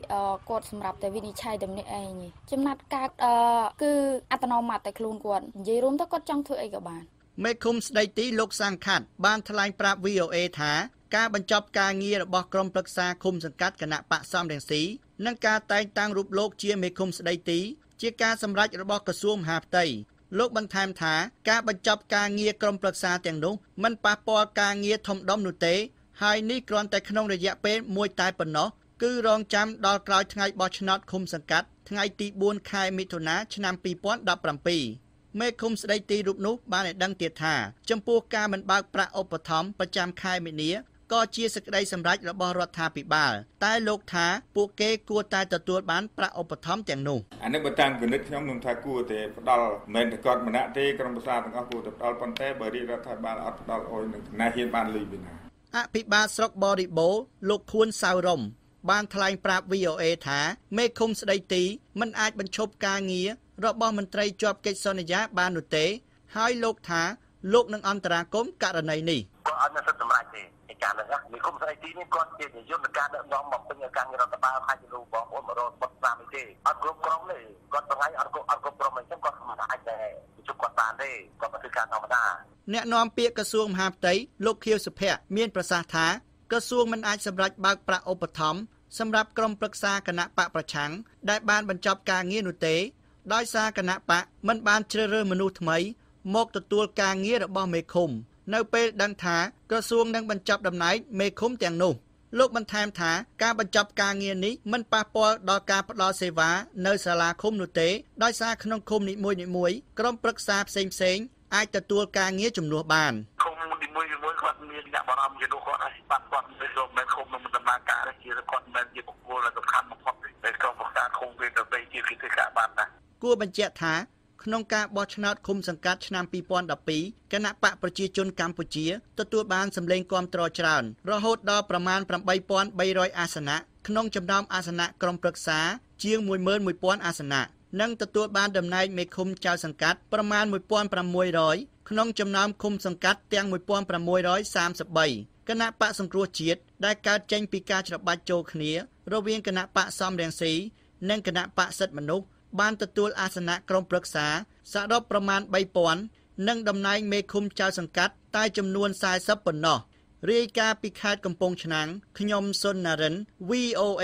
1គាត់សម្រាប់តែវិនិច្ឆ័យតែម្នាក់ឯងទេចំណាត់ការគឺអត្តនោម័តតែខ្លួនគាត់និយាយរួមទៅគាត់ចង់ធ្វើអីក៏បានមេឃុំស្ដីទីលោកសាំងខាត់បានថ្លែងប្រាប់ VOA ថាការបញ្ចប់ការងាររបស់ក្រុមប្រឹក្សាឃុំសង្កាត់គណៈបកសំរងស៊ីនិងការតែងតាំងរូបលោកជាមេឃុំស្ដីទីជាការសម្រេចរបស់ក្រសួងមហាផ្ទៃលោកបន្ថែមថាការបញ្ចប់ការងារក្រុមប្រឹក្សាទាំងនោះមិនប៉ះពាល់ការងារធំដុំនោះទេហើយនេះគ្រាន់តែក្នុងរយៈពេលមួយតែប៉ុណ្ណោះគឺរងចាំដល់ក្រោយថ្ងៃបោះឆ្នោតឃុំសង្កាត់ថ្ងៃទី4ខែមិថុនាឆ្នាំ2017មេឃុំស្ដីទីរូបនោះបានឲ្យដឹងទៀតថាចំពោះការមិនបើកប្រាក់ឧបត្ថម្ភប្រចាំខែមីនាក៏ជាសេចក្តីសម្រេចរបស់រដ្ឋាភិបាលតែលោកថាពួកគេគួរតែទទួលបានប្រាក់ឧបត្ថម្ភទាំងនោះអានេះបើតាមគណិតខ្ញុំនឹងថាគួរតែផ្ដល់មិនតែគាត់ម្នាក់ទេក្រុមប្រឹក្សាទាំងអស់គួរតែផ្ដល់ប៉ុន្តែបើរាជរដ្ឋាភិបាលអត់ផ្ដល់អុយនឹងណាហ៊ានបានលុយពីណាអភិបាលស្រុកបរិបូរលោកខួនសៅរំបានថ្លែងប្រាប់ VOA ថាមេឃុំស្ដីទីមិនអាចបញ្ឈប់ការងាររបស់មន្ត្រីជាប់កិច្ចសន្យាបាននោះទេហើយលោកថាលោកនឹងអន្តរាគមន៍ករណីនេះគាត់អត់មានសិទ្ធិសម្រេចទេការនេះមេឃុំស្ដីទីនេះគាត់ជាយន្តការដឹកនាំមកពេញការងាររដ្ឋបាលហើយជាលោកបងប្អូនមករត់បត់ស្ដាមទេអត់គ្រប់ក្រុមទេគាត់ថ្ងៃអត់គ្រប់ក្រុមអញ្ចឹងគាត់មិនអាចតែជួបគាត់បានទេគាត់មកធ្វើការធម្មតាអ្នកនាំពាក្យក្រសួងមហាផ្ទៃលោកខៀវសុភ័ក្រមានប្រសាសន៍ថាក្រសួងមិនអាចសម្រេចបើកប្រាក់ឧបត្ថម្ភសម្រាប់ក្រុមប្រឹក្សាគណៈបកប្រឆាំងដែលបានបញ្ចប់ការងារនោះទេដោយសារគណៈបកមិនបានជ្រើសរើសមនុស្សថ្មីមកទទួលការងាររបស់មេឃុំនៅពេលដឹងថាក្រសួងនឹងបញ្ចប់តំណែងមេឃុំទាំងនោះលោកបន្ថែមថាការបញ្ចប់ការងារនេះមិនប៉ះពាល់ដល់ការផ្តល់សេវានៅសាលាឃុំនោះទេដោយសារក្នុងឃុំនីមួយៗក្រុមប្រឹក្សាផ្សេងៗអាចទទួលការងារជំនួសបានឃុំនីមួយៗគាត់មានអ្នកបារម្ភជំនួសគាត់ហើយបាត់គាត់មិនឃុំនឹងដំណើរការជាគាត់មិនជាបុគ្គលដែលសំខាន់បំផុតតែក្រុមប្រឹក្សាឃុំពេលទៅជាគេធ្វើការបានណាគួរបញ្ជាក់ថាក្នុងការបោះឆ្នោតឃុំសង្កាត់ឆ្នាំ2012គណៈបកប្រជាជនកម្ពុជាទទួលបានសម្លេងគាំទ្រច្រើនរហូតដល់ប្រមាណ 8,300 អាសនៈក្នុងចំណោមអាសនៈក្រុមប្រឹក្សាជាង 11,000 អាសនៈនិងទទួលបានតំណែងមេឃុំចៅសង្កាត់ប្រមាណ 1,600 ក្នុងចំណោមឃុំសង្កាត់ទាំង 1,633 គណៈបកសង្គ្រោះជាតិដែលកើតចេញពីការច្របាច់ចូលគ្នារវាងគណៈបកសំរងស៊ីនិងគណៈបកសិទ្ធិមនុស្សបានទទួលអាសនៈក្រុមប្រឹក្សាសរុបប្រមាណ 3,000 និងតំណែងមេឃុំចៅសង្កាត់តែចំនួន 40 ប៉ុណ្ណោះរាយការណ៍ពីខេត្តកំពង់ឆ្នាំងខ្ញុំសុននរិន VOA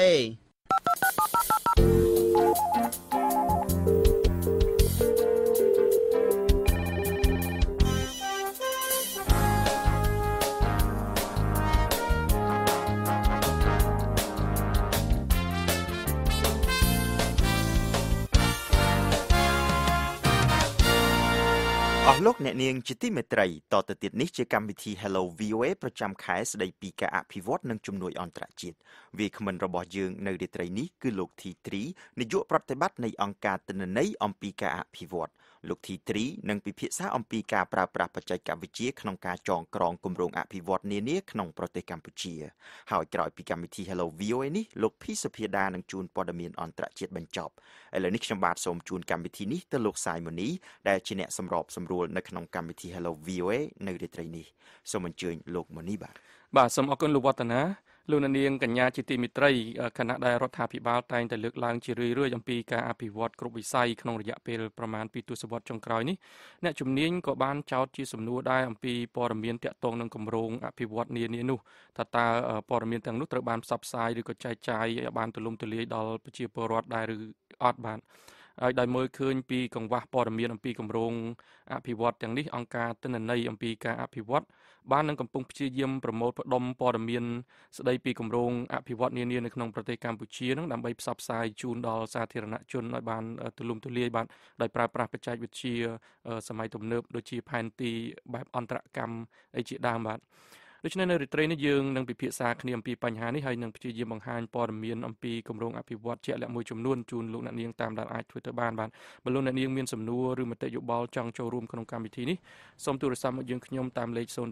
អស់លោកអ្នកនាងជាទីមេត្រីតទៅទៀតនេះជាកម្មវិធី Hello VOA ប្រចាំខែស្ដីពីការអភិវឌ្ឍនិងជំនួយអន្តរជាតិវាគ្មិនរបស់យើងនៅរាត្រីនេះគឺលោក T3 នាយកប្រតិបត្តិនៃអង្គការទិន្នន័យអំពីការអភិវឌ្ឍលោក T3 នឹងពិភាក្សាអំពីការប្រើប្រាស់បច្ចេកវិទ្យាក្នុងការចងក្រងគម្រោងអភិវឌ្ឍនានាក្នុងប្រទេសកម្ពុជាហើយក្រោយពីកម្មវិធី Hello VOA នេះលោកភីសុភាដានឹងជួនព័ត៌មានអន្តរជាតិបញ្ចប់ឥឡូវនេះខ្ញុំបាទសូមជូនកម្មវិធីនេះទៅលោកសាយម៉ូនីដែលជាអ្នកសម្របសម្រួលនៅក្នុងកម្មវិធី Hello VOA នៅរាត្រីនេះសូមអញ្ជើញលោកម៉ូនីបាទសូមអរគុណលោកវឌ្ឍនាលោកនាងកញ្ញាជាទីមេត្រីគណៈដែលរដ្ឋាភិបាលតែងតែលើកឡើងជារឿយៗអំពីការអភិវឌ្ឍគ្រប់វិស័យក្នុងរយៈពេលប្រមាណ2ទសវត្សរ៍ចុងក្រោយនេះអ្នកជំនាញក៏បានចោទជាសំណួរដែរអំពីព័ត៌មានទាក់ទងនឹងគម្រោងអភិវឌ្ឍនានានោះថាតើព័ត៌មានទាំងនោះត្រូវបានផ្សព្វផ្សាយឬក៏ចែកចាយឲ្យបានទូលំទូលាយដល់ប្រជាពលរដ្ឋដែរឬអត់បាទហើយដោយមើលឃើញពីកង្វះព័ត៌មានអំពីគម្រោងអភិវឌ្ឍទាំងនេះអង្គការទិន្នន័យអំពីការអភិវឌ្ឍបាននឹងកំពុងព្យាយាមប្រមូលផ្ដុំព័ត៌មានស្ដីពីគម្រោងអភិវឌ្ឍនានានៅក្នុងប្រទេសកម្ពុជានឹងដើម្បីផ្សព្វផ្សាយជូនដល់សាធារណជនឲ្យបានទូលំទូលាយបាទដោយប្រើប្រាស់បច្ចេកវិទ្យាសម័យទំនើបដូចជាផែនទីបែបអន្តរកម្មអីជាដើមបាទដូច្នេះនៅរាត្រីនេះយើងនឹងពិភាក្សាគ្នាអំពីបញ្ហានេះហើយនឹងព្យាយាមបង្ហាញព័ត៌មានអំពីគម្រោងអភិវឌ្ឍជាក់លាក់មួយចំនួនជូនលោកអ្នកនាងតាមដែលអាចធ្វើទៅបានបាទបើលោកអ្នកនាងមានសំណួរឬមតិយោបល់ចង់ចូលរួមក្នុងកម្មវិធីនេះសូមទូរស័ព្ទមកយើងខ្ញុំតាមលេខ012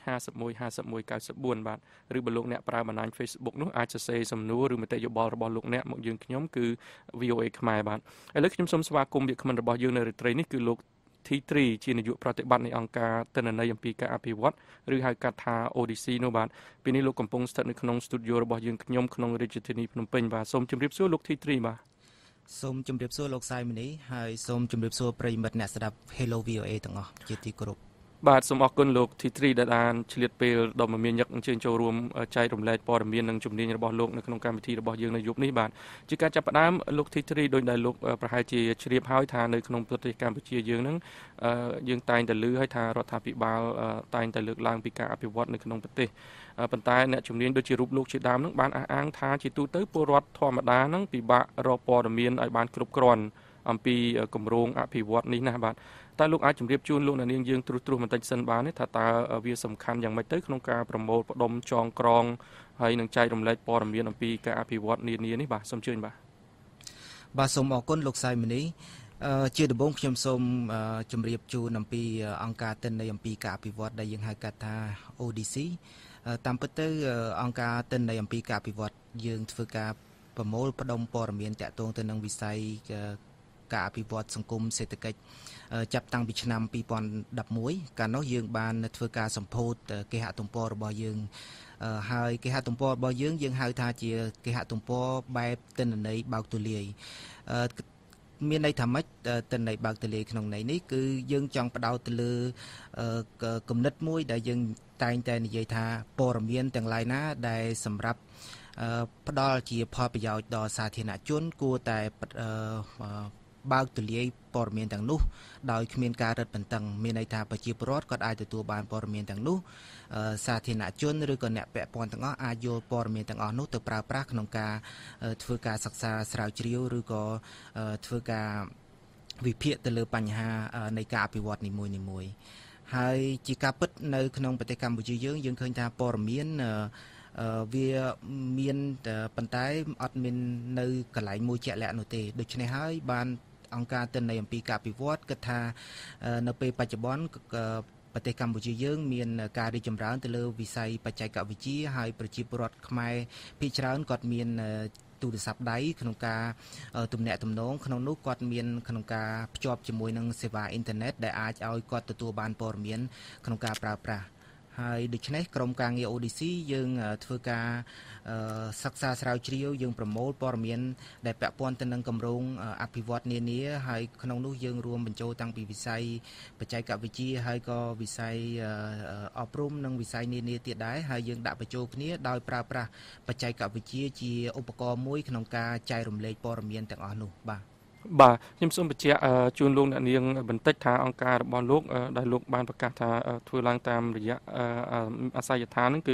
51 51 94បាទឬបើលោកអ្នកប្រើបណ្ដាញ Facebook នោះអាចសរសេរសំណួរឬមតិយោបល់របស់លោកអ្នកមកយើងខ្ញុំគឺ VOA ខ្មែរបាទឥឡូវខ្ញុំសូមស្វាគមន៍វាគ្មិនរបស់យើងនៅរាត្រីនេះគឺលោកT3 ជានាយកប្រតិបត្តិនៃអង្គការទិន្នន័យអំពីការអភិវឌ្ឍឬហៅកាត់ថា ODC នោះបាទពេលនេះលោកកំពុងស្ថិតនៅក្នុងស្ទូឌីយោរបស់យើងខ្ញុំក្នុងរាជធានីភ្នំពេញបាទសូមជម្រាបសួរលោក T3 បាទសូមជម្រាបសួរលោកសាយម៉ូនីហើយសូមជម្រាបសួរប្រិយមិត្តអ្នកស្ដាប់ Hello VOA ទាំងអស់ជាទីគោរពបាទសូមអរគុណលោក T3 ដែលបានឆ្លៀតពេលដ៏មមាញឹកអញ្ជើញចូលរួមចែករំលែកព័ត៌មាននិងជំនាញរបស់លោកនៅក្នុងកម្មវិធីរបស់យើងនៅយប់នេះបាទជាការចាប់ផ្ដើមលោក T3 ដោយដែលលោកប្រហែលជាជ្រាបហើយថានៅក្នុងប្រទេសកម្ពុជាយើងនឹងយើងតែងតែឮហើយថារដ្ឋាភិបាលតែងតែលើកឡើងពីការអភិវឌ្ឍនៅក្នុងប្រទេសប៉ុន្តែអ្នកជំនាញដូចជារូបលោកជាដើមនឹងបានអះអាងថាជាទូទៅពលរដ្ឋធម្មតានឹងពិបាករកព័ត៌មានឲ្យបានគ្រប់គ្រាន់អំពីគម្រោងអភិវឌ្ឍនេះណាបាទតើលោកអាចជម្រាបជូនលោកអ្នកនាងយើងត្រួសបន្តិចសិនបានទេថាតើវាសំខាន់យ៉ាងម៉េចទៅក្នុងការប្រមូលផ្ដុំចងក្រងហើយនឹងចែករំលែកព័ត៌មានអំពីការអភិវឌ្ឍនានានេះបាទសូមជឿបាទសូមអរគុណលោកសាយម៉ូនីជាដំបូងខ្ញុំសូមជម្រាបជូនអំពីអង្គការទិន្នន័យអំពីការអភិវឌ្ឍដែលយើងហៅកាត់ថា ODC តាមពិតទៅអង្គការទិន្នន័យអំពីការអភិវឌ្ឍយើងធ្វើការប្រមូលផ្ដុំព័ត៌មានតាក់ទងទៅនឹងវិស័យការអភិវឌ្ឍសង្គមសេដ្ឋកិច្ចចាប់តាំងពីឆ្នាំ2011កាលនោះយើងបានធ្វើការសម្ពោធគេហទំព័ររបស់យើងហើយគេហទំព័ររបស់យើងហៅថាជាគេហទំព័របែបទិន្នន័យបើកទូលាយមានន័យថាម៉េចទិន្នន័យបើកទូលាយក្នុងន័យនេះគឺយើងចង់ផ្ដោតទៅលើគំនិតមួយដែលយើងតែងតែនិយាយថាព័ត៌មានទាំងឡាយណាដែលសម្រាប់ផ្ដល់ជាផលប្រយោជន៍ដល់សាធារណជនគួរតែបើកទូលាយព័ត៌មានទាំងនោះដោយគ្មានការរឹតបន្តឹងមានន័យថាប្រជាពលរដ្ឋក៏អាចទទួលបានព័ត៌មានទាំងនោះសាធារណជនឬក៏អ្នកពាក់ព័ន្ធទាំងអស់អាចយកព័ត៌មានទាំងអស់នោះទៅប្រើប្រាស់ក្នុងការធ្វើការសិក្សាស្រាវជ្រាវឬក៏ធ្វើការវិភាគទៅលើបញ្ហានៃការអភិវឌ្ឍនីមួយៗហើយជាការពិតនៅក្នុងប្រទេសកម្ពុជាយើងឃើញថាព័ត៌មានវាមានប៉ុន្តែអត់មាននៅកន្លែងមួយជាក់លាក់នោះទេដូច្នេះហើយបានអង្គការទិន្នន័យអំពីការអភិវឌ្ឍគិតថានៅពេលបច្ចុប្បន្នប្រទេសកម្ពុជាយើងមានការរីកចម្រើនទៅលើវិស័យបច្ចេកវិទ្យាហើយប្រជាពលរដ្ឋខ្មែរភាគច្រើនគាត់មានទូរស័ព្ទដៃក្នុងការទំនាក់ទំនងក្នុងនោះគាត់មានក្នុងការភ្ជាប់ជាមួយនឹងសេវាអ៊ីនធឺណិតដែលអាចឲ្យគាត់ទទួលបានព័ត៌មានក្នុងការប្រើប្រាស់ហើយដូច្នេះក្រុមការងារ ODC យើងធ្វើការសិក្សាស្រាវជ្រាវយើងប្រមូលព័ត៌មានដែលពាក់ព័ន្ធទៅនឹងគម្រោងអភិវឌ្ឍនានាហើយក្នុងនោះយើងរួមបញ្ចូលតាំងពីវិស័យបច្ចេកវិទ្យាហើយក៏វិស័យអប់រំនិងវិស័យនានាទៀតដែរហើយយើងដាក់បញ្ចូលគ្នាដោយប្រើប្រាស់បច្ចេកវិទ្យាជាឧបករណ៍មួយក្នុងការចែករំលែកព័ត៌មានទាំងអស់នោះបាទខ្ញុំសូមបញ្ជាក់ជូនលោកអ្នកនាងបន្តិចថាអង្គការរបស់លោកដែលលោកបានប្រកាសថាធ្វើឡើងតាមរយៈអាសយដ្ឋានហ្នឹងគឺ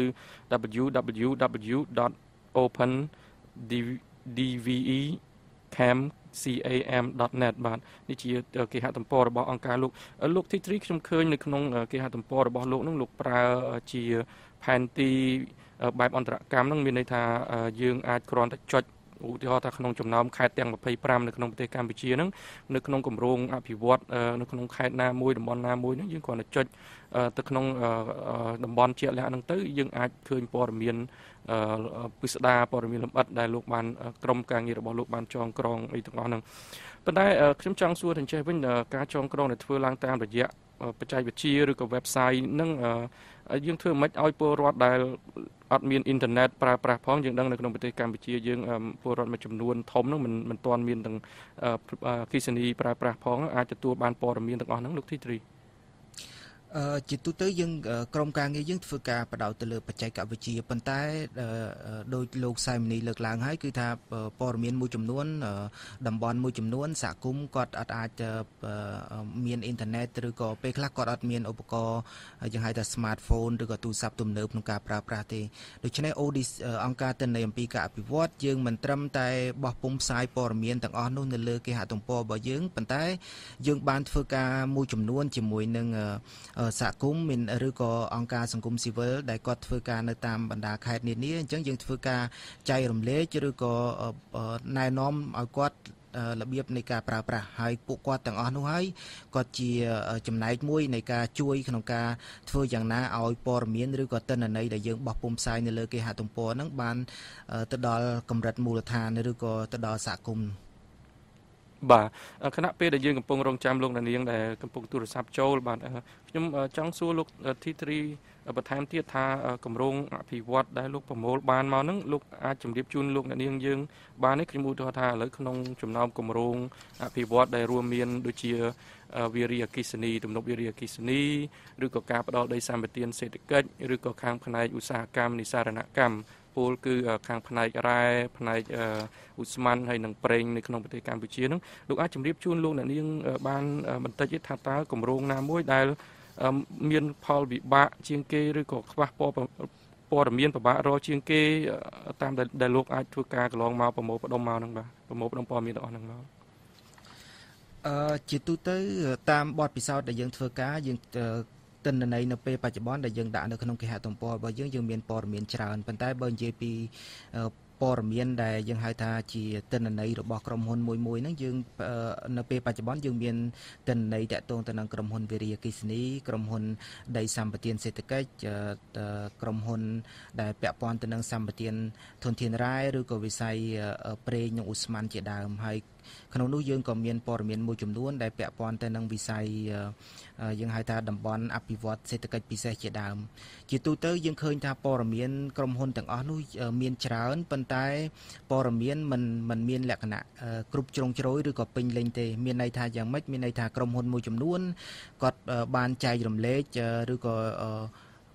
www.opendvecam.net បាទនេះជាគេហទំព័ររបស់អង្គការលោកទី3ខ្ញុំឃើញនៅក្នុងគេហទំព័ររបស់លោកហ្នឹងលោកប្រើជាផែនទីបែបអន្តរកម្មហ្នឹងមានន័យថាយើងអាចគ្រាន់តែចុចឧទាហរណ៍ថាក្នុងចំណោមខេត្តទាំង25នៅក្នុងប្រទេសកម្ពុជាហ្នឹងនៅក្នុងគម្រោងអភិវឌ្ឍនៅក្នុងខេត្តណាមួយតំបន់ណាមួយហ្នឹងយើងគ្រាន់តែចុចទៅក្នុងតំបន់ជាក់លាក់ហ្នឹងទៅយើងអាចឃើញព័ត៌មានពិស្ដារព័ត៌មានលម្អិតដែលលោកបានក្រុមការងាររបស់លោកបានចងក្រងអីទាំងអស់ហ្នឹងប៉ុន្តែខ្ញុំចង់សួរទៅចេះវិញការចងក្រងដែលធ្វើឡើងតាមរយៈបច្ចេកវិទ្យាឬក៏ website ហ្នឹងយើងធ្វើមិនឲ្យពលរដ្ឋដែលអត់មានអ៊ីនធឺណិតប្រើប្រាស់ផងយើងដឹងនៅក្នុងប្រទេសកម្ពុជាយើងពលរដ្ឋមួយចំនួនធំហ្នឹងមិនទាន់មានទាំងអគ្គិសនីប្រើប្រាស់ផងអាចទទួលបានព័ត៌មានទាំងអស់ហ្នឹងលោកទី3 ជាទូទៅយើងក្រុមការងារយើងធ្វើការបដោតទៅលើបច្ចេកវិទ្យាប៉ុន្តែដោយលោកសៃមនីលើកឡើងហើយគឺថាព័ត៌មានមួយចំនួនតំបន់មួយចំនួនសហគមន៍គាត់អាចមានអ៊ីនធឺណិតឬក៏ពេលខ្លះគាត់អត់មានឧបករណ៍យើងហៅថា smartphone ឬក៏ទូរស័ព្ទទំនើបក្នុងការប្រើប្រាស់ទេដូច្នេះអង្គការទិន្នន័យអំពីការអភិវឌ្ឍយើងមិនត្រឹមតែបោះពុម្ពផ្សាយព័ត៌មានទាំងអស់នោះនៅលើគេហទំព័ររបស់យើងប៉ុន្តែយើងបានធ្វើការមួយចំនួនជាមួយនឹងសហគមន៍មានឬក៏អង្គការសង្គមស៊ីវិលដែលគាត់ធ្វើការនៅតាមបណ្ដាខេត្តនានាអញ្ចឹងយើងធ្វើការចែករំលែកឬក៏ណែនាំឲ្យគាត់របៀបនៃការប្រើប្រាស់ហើយពួកគាត់ទាំងអស់នោះហើយគាត់ជាចំណែកមួយនៃការជួយក្នុងការធ្វើយ៉ាងណាឲ្យព័ត៌មានឬក៏ទិន្នន័យដែលយើងបោះពុម្ពផ្សាយនៅលើគេហទំព័រហ្នឹងបានទៅដល់កម្រិតមូលដ្ឋានឬក៏ទៅដល់សហគមន៍បាទគណៈពេលដែលយើងកំពុងរងចាំលោកនាងដែលកំពុងទូរស័ព្ទចូលបាទខ្ញុំចង់សួរលោកទី3បន្ថែមទៀតថាគម្រោងអភិវឌ្ឍដែលលោកប្រមូលបានមកហ្នឹងលោកអាចជម្រាបជូនលោកនាងយើងបានទេខ្ញុំឧទាហរណ៍ថាឥឡូវក្នុងចំណោមគម្រោងអភិវឌ្ឍដែលរួមមានដូចជាវារីអគ្គិសនីទំនប់វារីអគ្គិសនីឬក៏ការផ្ដល់ដីសម្បត្តិសេដ្ឋកិច្ចឬក៏ខាងផ្នែកឧស្សាហកម្មនិស្សារណកម្មពលគឺខាងផ្នែករ៉ែផ្នែកឧស្ម័នហើយនិងប្រេងនៅក្នុងប្រទេសកម្ពុជាហ្នឹងលោកអាចជម្រាបជូនលោកអ្នកនាងបានបន្តិចថាតើគម្រោងណាមួយដែលមានផលវិបាកជាងគេឬក៏ខ្វះព័ត៌មានពិបាករកជាងគេតាមដែលលោកអាចធ្វើការកន្លងមកប្រមូលផ្ដុំមកហ្នឹងបាទប្រមូលផ្ដុំព័ត៌មានទាំងអស់ហ្នឹងមកជាទូទៅតាមបទពិសោធន៍ដែលយើងធ្វើការយើងទិន្នន័យនៅពេលបច្ចុប្បន្នដែលយើងដាក់នៅក្នុងគេហទំព័ររបស់យើងមានព័ត៌មានច្រើនប៉ុន្តែបើនិយាយពីព័ត៌មានដែលយើងហៅថាជាទិន្នន័យរបស់ក្រុមហ៊ុនមួយហ្នឹងយើងនៅពេលបច្ចុប្បន្នយើងមានទិន្នន័យតាក់ទងទៅនឹងក្រុមហ៊ុនវារីអគ្គិសនីក្រុមហ៊ុនដីសម្បត្តិសេដ្ឋកិច្ចក្រុមហ៊ុនដែលពាក់ព័ន្ធទៅនឹងសម្បត្តិធនធានរ៉ែឬក៏វិស័យប្រេងនិងឧស្ម័នជាដើមហើយក្នុងនោះយើងក៏មានព័ត៌មានមួយចំនួនដែលពាក់ព័ន្ធទៅនឹងវិស័យយើងហៅថាតំបន់អភិវឌ្ឍសេដ្ឋកិច្ចពិសេសជាដើមជាទូទៅយើងឃើញថាព័ត៌មានក្រុមហ៊ុនទាំងអស់នោះមានច្រើនប៉ុន្តែព័ត៌មានមិនមានលក្ខណៈគ្រប់ជ្រុងជ្រោយឬក៏ពេញលេញទេមានន័យថាយ៉ាងម៉េចមានន័យថាក្រុមហ៊ុនមួយចំនួនគាត់បានចែករំលែកឬក៏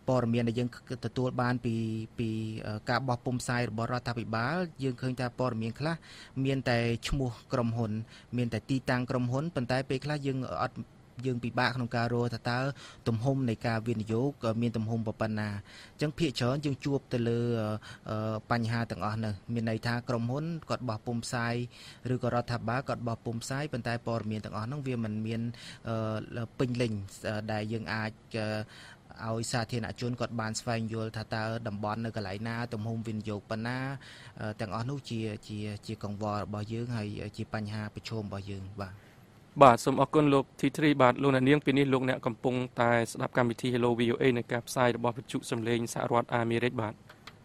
ព័ត៌មានដែលយើងទទួលបានពីការបោះពុម្ពផ្សាយរបស់រដ្ឋាភិបាលយើងឃើញថាព័ត៌មានខ្លះមានតែឈ្មោះក្រុមហ៊ុនមានតែទីតាំងក្រុមហ៊ុនប៉ុន្តែពេលខ្លះយើងពិបាកក្នុងការរកថាតើទំហំនៃការវិនិយោគមានទំហំប៉ុណ្ណាអញ្ចឹងភាគច្រើនយើងជួបទៅលើបញ្ហាទាំងអស់នោះមានន័យថាក្រុមហ៊ុនគាត់បោះពុម្ពផ្សាយឬក៏រដ្ឋាភិបាលគាត់បោះពុម្ពផ្សាយប៉ុន្តែព័ត៌មានទាំងអស់នោះវាមិនមានពេញលេញដែលយើងអាចឲ្យសាធារណជនគាត់បានស្វែងយល់ថាតើតំបន់នៅកន្លែងណាទំហំវិនិយោគប៉ុណ្ណាទាំងអស់នោះជាកង្វល់របស់យើងហើយជាបញ្ហាប្រឈមរបស់យើងបាទសូមអរគុណលោកធីត្រីបាទលោកអ្នកនាងពេលនេះលោកអ្នកកំពុងតែស្ដាប់កម្មវិធី Hello VOA នៃការផ្សាយរបស់វិទ្យុសំឡេងសហរដ្ឋអាមេរិកបាទ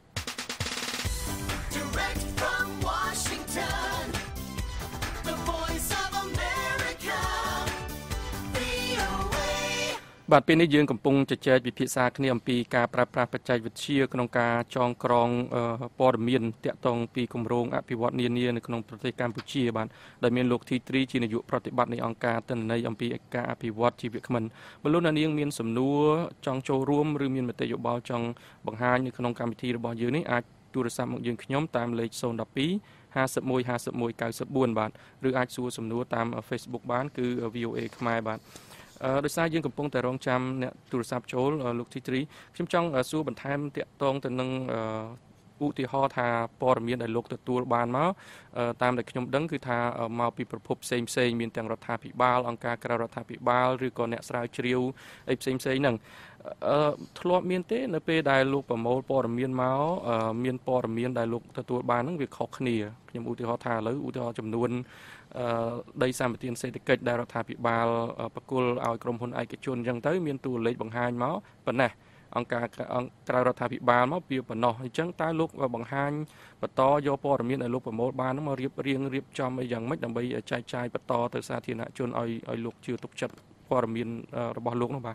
បាទពេលនេះយើងកំពុងជជែកវិភាសាគ្នាអំពីការប្រើប្រាស់បច្ចេកវិទ្យាក្នុងការចងក្រងព័ត៌មានទាក់ទងពីគម្រោងអភិវឌ្ឍន៍នានានៅក្នុងប្រទេសកម្ពុជាបាទដែលមានលោកធីត្រីជានាយកប្រតិបត្តិនៃអង្គការទិន្នន័យអំពីការអភិវឌ្ឍន៍ជីវគ្មិនបើលោកអ្នកនាងមានសំណួរចង់ចូលរួមឬមានមតិយោបល់ចង់បង្ហាញនៅក្នុងកម្មវិធីរបស់យើងនេះអាចទូរស័ព្ទមកយើងខ្ញុំតាមលេខ012 51 51 94បាទឬអាចសួរសំណួរតាម Facebook បានគឺ VOA ខ្មែរបាទដោយសារយើងកំពុងតែរងចាំអ្នកទូរស័ព្ទចូលលោកទីត្រីខ្ញុំចង់សួរបន្ថែមតាក់ទងទៅនឹងឧទាហរណ៍ថាព័ត៌មានដែលលោកទទួលបានមកតាមដែលខ្ញុំដឹងគឺថាមកពីប្រភពផ្សេងមានទាំងរដ្ឋាភិបាលអង្គការក្រៅរដ្ឋាភិបាលឬក៏អ្នកស្រាវជ្រាវអីផ្សេងហ្នឹងធ្លាប់មានទេនៅពេលដែលលោកប្រមូលព័ត៌មានមកមានព័ត៌មានដែលលោកទទួលបានហ្នឹងវាខុសគ្នាខ្ញុំឧទាហរណ៍ថាឥឡូវឧទាហរណ៍ចំនួនដីសម្បត្តិសេដ្ឋកិច្ចដែលរដ្ឋាភិបាលប្រគល់ឲ្យក្រុមហ៊ុនឯកជនអញ្ចឹងទៅមានតួលេខបង្ហាញមកប៉ុណ្ណេះអង្គការក្រៅរដ្ឋាភិបាលមកវាប៉ុណ្ណោះអញ្ចឹងតើលោកបង្ហាញបន្តយកព័ត៌មានដែលលោកប្រមូលបានហ្នឹងមករៀបចំអីយ៉ាងម៉េចដើម្បីចែកចាយបន្តទៅសាធារណជនឲ្យលោកជឿទុកចិត្តព័ត៌មានរបស់លោកនោះបាទ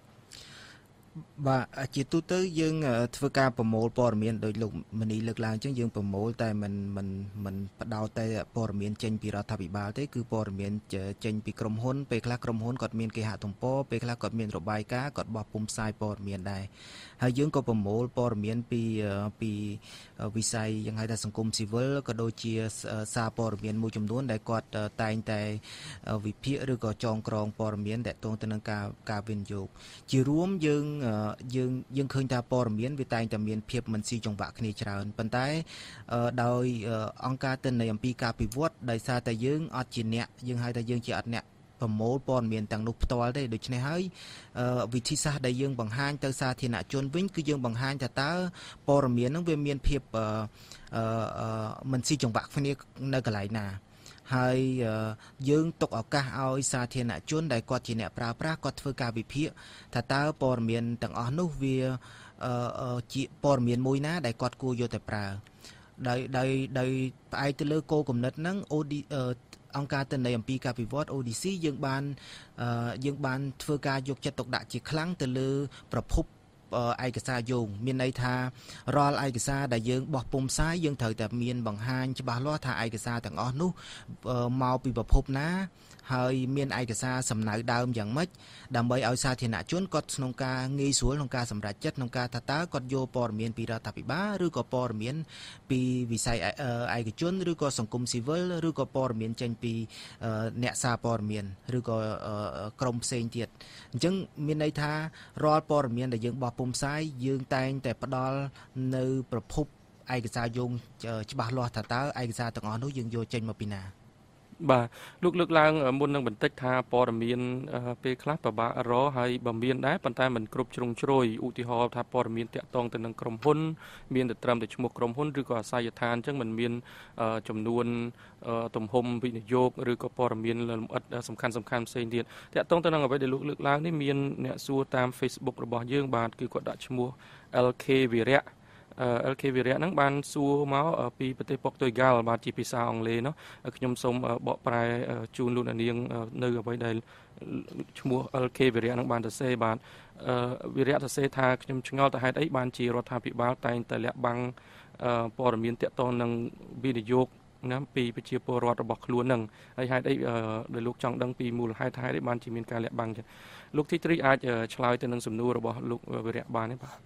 ជាទូទៅយើងធ្វើការប្រមូលព័ត៌មានដោយលោកមនីលើកឡើងអញ្ចឹងយើងប្រមូលតែមិនបដោតតែព័ត៌មានចេញពីរដ្ឋាភិបាលទេគឺព័ត៌មានចេញពីក្រុមហ៊ុនពេលខ្លះក្រុមហ៊ុនគាត់មានគេហទំព័រពេលខ្លះគាត់មានរបាយការណ៍គាត់បោះពុម្ពផ្សាយព័ត៌មានដែរហើយយើងក៏ប្រមូលព័ត៌មានពីវិស័យយ៉ាងហៅថាសង្គមស៊ីវិលក៏ដូចជាសារព័ត៌មានមួយចំនួនដែលគាត់តែងតែវិភាគឬក៏ចងក្រងព័ត៌មានទាក់ទងទៅនឹងការវិនិយោគជារួមយើងឃើញថាព័ត៌មានវាតែងតែមានភាពមិនស៊ីចង្វាក់គ្នាច្រើនប៉ុន្តែដោយអង្គការទិន្នន័យអំពីការពិវត្តដោយសារតែយើងអត់ជាអ្នកយើងហៅថាយើងជាអត់អ្នកប្រមូលព័ត៌មានទាំងនោះផ្ទាល់ទេដូច្នេះហើយវិធីសាស្ត្រដែលយើងបង្ហាញទៅសាធារណជនវិញគឺយើងបង្ហាញថាតើព័ត៌មានហ្នឹងវាមានភាពមិនស៊ីចង្វាក់គ្នានៅកន្លែងណាហើយយើងទុកឱកាសឲ្យសាធារណជនដែលគាត់ជាអ្នកប្រើប្រាស់គាត់ធ្វើការវិភាគថាតើព័ត៌មានទាំងអស់នោះវាជាព័ត៌មានមួយណាដែលគាត់គួរយកទៅប្រើដោយផ្អែកទៅលើគោលគំនិតហ្នឹងអង្គការទិន្នន័យអំពីការពិវត្ត ODC យើងបានធ្វើការយកចិត្តទុកដាក់ជាខ្លាំងទៅលើប្រភពឯកសារយោងមានន័យថារាល់ឯកសារដែលយើងបោះពុម្ពផ្សាយយើងត្រូវតែមានបង្ហាញច្បាស់លាស់ថាឯកសារទាំងអស់នោះមកពីប្រភពណាហើយមានឯកសារសំណៅដើមយ៉ាងម៉េចដើម្បីឲ្យសាធារណជនគាត់ក្នុងការងាយស្រួលក្នុងការសម្រេចចិត្តក្នុងការថាតើគាត់យកព័ត៌មានពីរដ្ឋាភិបាលឬក៏ព័ត៌មានពីវិស័យឯកជនឬក៏សង្គមស៊ីវិលឬក៏ព័ត៌មានចេញពីអ្នកសារព័ត៌មានឬក៏ក្រុមផ្សេងទៀតអញ្ចឹងមានន័យថារាល់ព័ត៌មានដែលយើងបោះពុម្ពផ្សាយយើងតែងតែផ្ដល់នៅប្រភពឯកសារយោងច្បាស់លាស់ថាតើឯកសារទាំងអស់នោះយើងយកចេញមកពីណាបាទលោកលើកឡើងមុននឹងបន្តិចថាព័ត៌មានពេលខ្លះពិបាករកហើយបើមានដែរប៉ុន្តែមិនគ្រប់ជ្រុងជ្រោយឧទាហរណ៍ថាព័ត៌មានតាក់ទងទៅនឹងក្រុមហ៊ុនមានតែត្រឹមតែឈ្មោះក្រុមហ៊ុនឬក៏អាសយដ្ឋានអញ្ចឹងមិនមានចំនួនទំហំវិនិយោគឬក៏ព័ត៌មានលម្អិតសំខាន់ផ្សេងទៀតតាក់ទងទៅនឹងអ្វីដែលលោកលើកឡើងនេះមានអ្នកសួរតាម Facebook របស់យើងបាទគឺគាត់ដាក់ឈ្មោះ LK វីរៈLK វីរៈហ្នឹងបានសួរមកពីប្រទេសប៉ុកទុយហ្គាល់បាទជាភាសាអង់គ្លេសនោះខ្ញុំសូមបកប្រែជូនលោកអ្នកនាងនៅអ្វីដែលឈ្មោះ LK វីរៈហ្នឹងបានសរសេរបាទវីរៈសរសេរថាខ្ញុំឆ្ងល់ទៅហេតុអីបានជារដ្ឋាភិបាលតែងតែលាក់បាំងព័ត៌មានទាក់ទងនឹងវិនិយោគណាពីប្រជាពលរដ្ឋរបស់ខ្លួននឹងហើយហេតុអីដែលលោកចង់ដឹងពីមូលហេតុដែលបានជាមានការលាក់បាំងចឹងលោកទី3អាចឆ្លើយទៅនឹងសំណួររបស់លោកវិរៈបានទេបាទ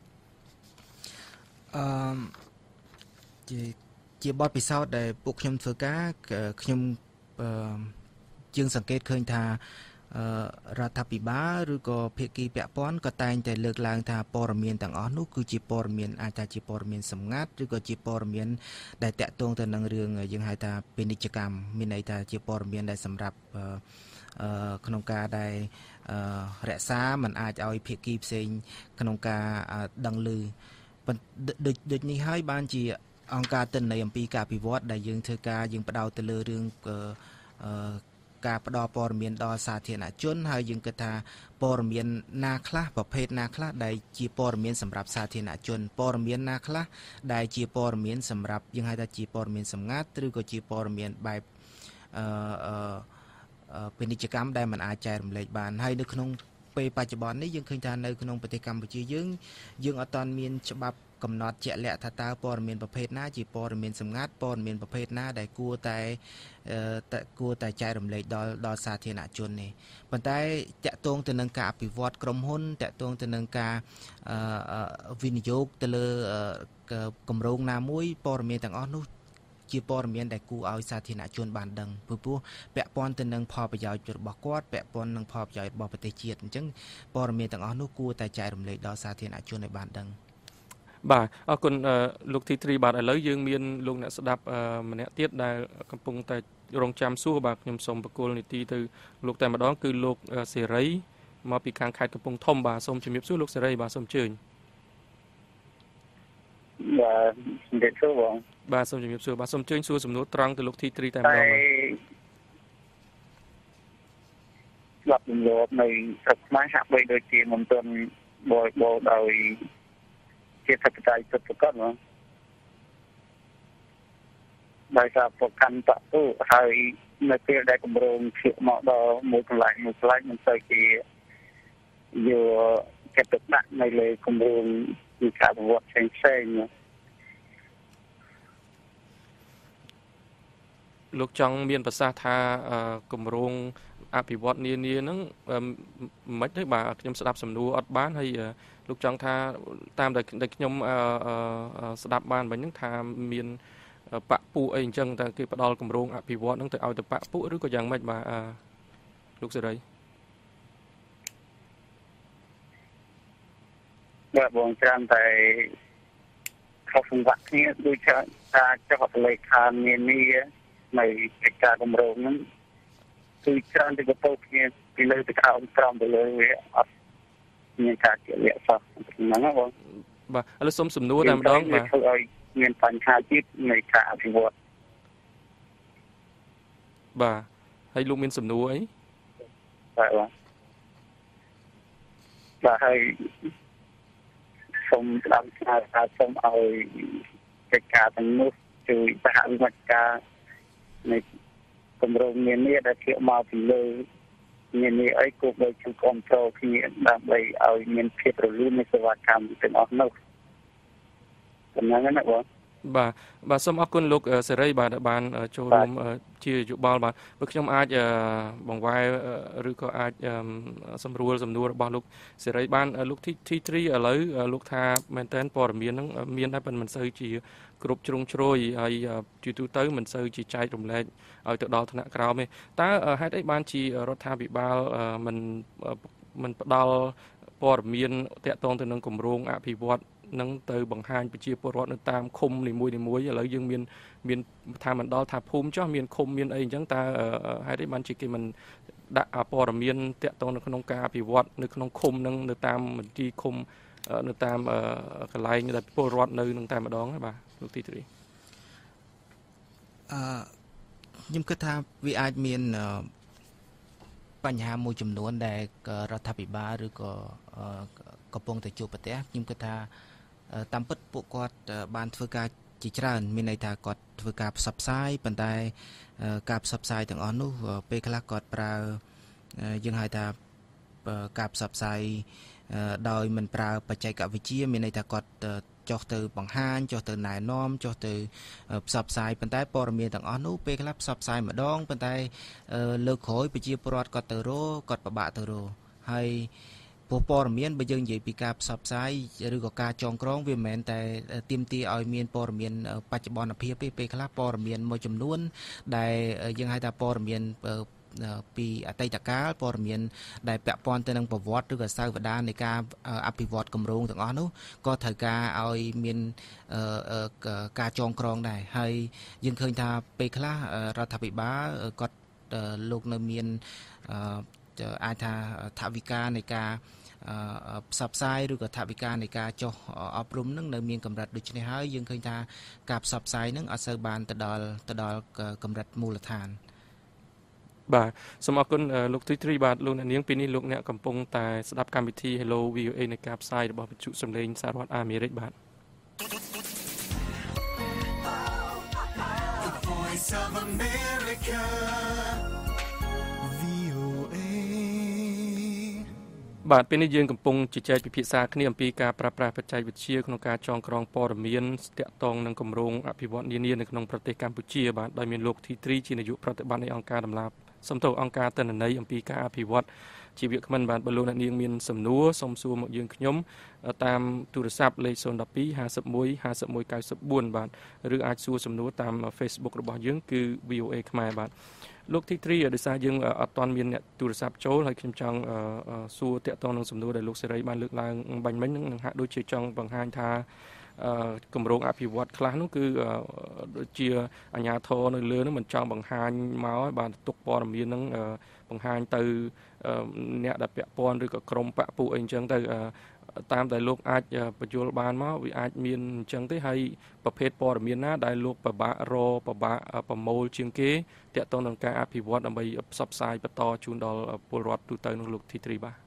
ជាបទពិសោធន៍ដែលពួកខ្ញុំធ្វើការខ្ញុំយើងសង្កេតឃើញថារដ្ឋាភិបាលឬក៏ភាគីពាក់ព័ន្ធក៏តែងតែលើកឡើងថាព័ត៌មានទាំងអស់នោះគឺជាព័ត៌មានអាចថាជាព័ត៌មានសម្ងាត់ឬក៏ជាព័ត៌មានដែលតាក់ទងទៅនឹងរឿងយើងហៅថាពាណិជ្ជកម្មមានន័យថាជាព័ត៌មានដែលសម្រាប់ក្នុងការដែលរក្សាមិនអាចឲ្យភាគីផ្សេងក្នុងការដឹងឮដូចនេះហើយបានជាអង្គការទិន្នន័យអំពីការអភិវឌ្ឍដែលយើងធ្វើការយើងផ្ដោតទៅលើរឿងការផ្ដល់ព័ត៌មានដល់សាធារណជនហើយយើងគិតថាព័ត៌មានណាខ្លះប្រភេទណាខ្លះដែលជាព័ត៌មានសម្រាប់សាធារណជនព័ត៌មានណាខ្លះដែលជាព័ត៌មានសម្រាប់យើងហៅថាជាព័ត៌មានសម្ងាត់ឬក៏ជាព័ត៌មានបែបពាណិជ្ជកម្មដែលมันអាចចែករំលែកបានហើយនៅក្នុងពេលបច្ចុប្បន្ននេះយើងឃើញថានៅក្នុងប្រទេសកម្ពុជាយើងអត់ទាន់មានច្បាប់កំណត់ជាក់លាក់ថាតើព័ត៌មានប្រភេទណាជាព័ត៌មានសម្ងាត់ព័ត៌មានប្រភេទណាដែលគួរតែចែករំលែកដល់សាធារណជននេះប៉ុន្តែតកតងទៅនឹងការអភិវឌ្ឍក្រុមហ៊ុនតកតងទៅនឹងការវិនិយោគទៅលើគម្រោងណាមួយព័ត៌មានទាំងអស់នោះជាព័ត៌មានដែលគួរឲ្យសាធារណជនបានដឹងព្រោះពាក់ព័ន្ធទៅនឹងផលប្រយោជន៍របស់គាត់ពាក់ព័ន្ធនឹងផលប្រយោជន៍របស់ប្រទេសជាតិអញ្ចឹងព័ត៌មានទាំងអស់នោះគួរតែចែករំលែកដល់សាធារណជនឲ្យបានដឹងបាទអរគុណលោកទី3បាទឥឡូវយើងមានលោកអ្នកស្ដាប់ម្នាក់ទៀតដែលកំពុងតែរងចាំសួរបាទខ្ញុំសូមបកគលនីតិទៅលោកតែម្ដងគឺលោកសេរីមកពីខាងខេត្តកំពង់ធំបាទសូមជំរាបសួរលោកសេរីបាទសូមអញ្ជើញបាទជំរាបសួរបងបាទសូមជំរាបសួរបាទសូមអញ្ជើញសួរសំណួរត្រង់ទៅលោកទី3តែម្ដងបាទស្លាប់រំលោភនៅស្រុកខ្មែរហាក់បីដូចជាមិនទាន់បរិបូរណ៍ដោយជាធិបតេយ្យពិតប្រាកដណាដោយសារប្រកាន់តពុហើយនៅពេលដែលគម្រោងឈៀកមកដល់មួយកន្លែងមិនសូវជាយកចិត្តទុកដាក់នៅលើគម្រោងវិការអភិវឌ្ឍផ្សេងលោកចង់មានប្រសាសន៍ថាគម្រោងអភិវឌ្ឍនានាហ្នឹងមិនទេបាទខ្ញុំស្ដាប់សំណួរអត់បានហើយលោកចង់ថាតាមដែលខ្ញុំស្ដាប់បានវិញហ្នឹងថាមានបកពួកអីអញ្ចឹងតែគេផ្ដល់គម្រោងអភិវឌ្ឍហ្នឹងទៅឲ្យទៅបកពួកឬក៏យ៉ាងម៉េចបាទលោកសេរីបាទបងច្រើនតែខុសសង្វាក់គ្នាដូចថាចុះអត្ថលេខានានានៅកិច្ចការគម្រោងហ្នឹងគឺច្រើនតែកពោគ្នាពីលើទៅក្រោមទៅលើវាអត់មានការជាលក្ខសោះហ្នឹងណាបងបាទឥឡូវសូមសំណួរតែម្ដងបាទធ្វើឲ្យមានបញ្ហាជាតិនៃការអភិវឌ្ឍបាទហើយលោកមានសំណួរអីបាទហើយសូមស្ដាប់ថាសូមឲ្យកិច្ចការទាំងនោះជួយសហវិមជ្ឈការនៃគម្រោងនានាដែលជាមកពីលើនានាអីគួរឲ្យជួយគ្រប់គ្រងគ្នាដើម្បីឲ្យមានភាពរលូននៃសេវាកម្មទាំងអស់នោះប៉ុណ្ណឹងណាបងបាទសូមអរគុណលោកសេរីបាទដែលបានចូលរួមជាយោបល់បាទព្រោះខ្ញុំអាចបង្វែរឬក៏អាចសម្រួលសំណួររបស់លោកសេរីបានលោកទី3ឥឡូវលោកថាមែនតើព័ត៌មានហ្នឹងមានតែប៉ុន្តែមិនសូវជាគ្រប់ជ្រុងជ្រោយហើយជាទូទៅមិនសូវជាចែករំលែកឲ្យទៅដល់ថ្នាក់ក្រោមទេតើហេតុអីបានជារដ្ឋាភិបាលមិនផ្ដល់ព័ត៌មានតាក់ទងទៅនឹងគម្រោងអភិវឌ្ឍនឹងទៅបង្ហាញប្រជាពលរដ្ឋនៅតាមឃុំនីមួយៗឥឡូវយើងមានថាមិនដល់ថាភូមិចុះមានឃុំមានអីអញ្ចឹងតើហេតុអីបានជាគេមិនដាក់ព័ត៌មានតាក់ទងនៅក្នុងការអភិវឌ្ឍនៅក្នុងឃុំនឹងនៅតាមមន្ទីរឃុំនៅតាមកន្លែងដែលពលរដ្ឋនៅនឹងតែម្ដងបាទលោកទី3 ខ្ញុំគិតថាវាអាចមានបញ្ហាមួយចំនួនដែលរដ្ឋាភិបាលឬក៏កំពុងតែជួបប្រទះខ្ញុំគិតថាតាមពិតពួកគាត់បានធ្វើការជាច្រើនមានន័យថាគាត់ធ្វើការផ្សព្វផ្សាយប៉ុន្តែការផ្សព្វផ្សាយទាំងអស់នោះពេលខ្លះគាត់ប្រើយើងហៅថាការផ្សព្វផ្សាយដោយមិនប្រើបច្ចេកវិទ្យាមានន័យថាគាត់ចុះទៅបង្ហាញចុះទៅណែនាំចុះទៅផ្សព្វផ្សាយប៉ុន្តែព័ត៌មានទាំងអស់នោះពេលខ្លះផ្សព្វផ្សាយម្ដងប៉ុន្តែលើកក្រោយប្រជាពលរដ្ឋគាត់ទៅរកគាត់ពិបាកទៅរកហើយព័ត៌មានបើយើងនិយាយពីការផ្សព្វផ្សាយឬក៏ការចងក្រងវាមិនមែនតែទាមទារឲ្យមានព័ត៌មានបច្ចុប្បន្នភាពទេពេលខ្លះព័ត៌មានមួយចំនួនដែលយើងហៅថាព័ត៌មានពីអតីតកាលព័ត៌មានដែលពាក់ព័ន្ធទៅនឹងប្រវត្តិឬក៏សាវតានៃការអភិវឌ្ឍគម្រោងទាំងអស់នោះក៏ត្រូវការឲ្យមានការចងក្រងដែរហើយយើងឃើញថាពេលខ្លះរដ្ឋាភិបាលគាត់លោកនៅមានអាចថាថវិកានៃការផ្សព្វផ្សាយឬក៏ថវិកានៃការចុះអប់រំនឹងនៅមានកម្រិតដូចនេះហើយយើងឃើញថាការផ្សព្វផ្សាយនឹងអត់សូវបានទៅដល់កម្រិតមូលដ្ឋានបាទសូមអរគុណលោកទី3បាទលោកអ្នកនាងពេលនេះលោកអ្នកកំពុងតែស្ដាប់កម្មវិធី Hello VOA នៃការផ្សាយរបស់វិទ្យុសំឡេងសហរដ្ឋអាមេរិកបាទបាទពេលនេះយើងកំពុងជជែកពិភាក្សាគ្នាអំពីការប្រើប្រាស់បច្ចេកវិទ្យាក្នុងការចងក្រងព័ត៌មានទាក់ទងនឹងគម្រោងអភិវឌ្ឍន៍នានានៅក្នុងប្រទេសកម្ពុជាបាទដោយមានលោកទី3ជានាយកប្រតិបត្តិនៃអង្គការដំណាប់សំទោសអង្គការទិន្នន័យអំពីការអភិវឌ្ឍជីវៈគ្មិនបាទបើលោកអ្នកនាងមានសំណួរសូមសួរមកយើងខ្ញុំតាមទូរស័ព្ទលេខ012 51 51 94បាទឬអាចសួរសំណួរតាម Facebook របស់យើងគឺ VOA ខ្មែរបាទលោកទី3ដោយសារយើងអត់ទាន់មានអ្នកទូរស័ព្ទចូលហើយខ្ញុំចង់សួរតាក់ទងនឹងសំណួរដែលលោកសេរីបានលើកឡើងបាញ់មិញនឹងហាក់ដូចជាចង់បង្ហាញថាគម្រោងអភិវឌ្ឍខ្លះនោះគឺដូចជាអាជ្ញាធរនៅលើនោះមិនចង់បង្ហាញមកឲ្យបានទុកព័ត៌មាននឹងបង្ហាញទៅអ្នកដែលពាក់ព័ន្ធឬក៏ក្រុមបកពួកអីអញ្ចឹងទៅតាមដែលលោកអាចបញ្យល់បានមកវាអាចមានអញ្ចឹងទេហើយប្រភេទព័ត៌មានណាដែលលោកពិបាករពិបាកប្រមូលជាងគេតាក់ទងនឹងការអភិវឌ្ឍដើម្បីផ្សព្វផ្សាយបន្តជូនដល់ពលរដ្ឋទូទៅនោះលោកទី3បាទ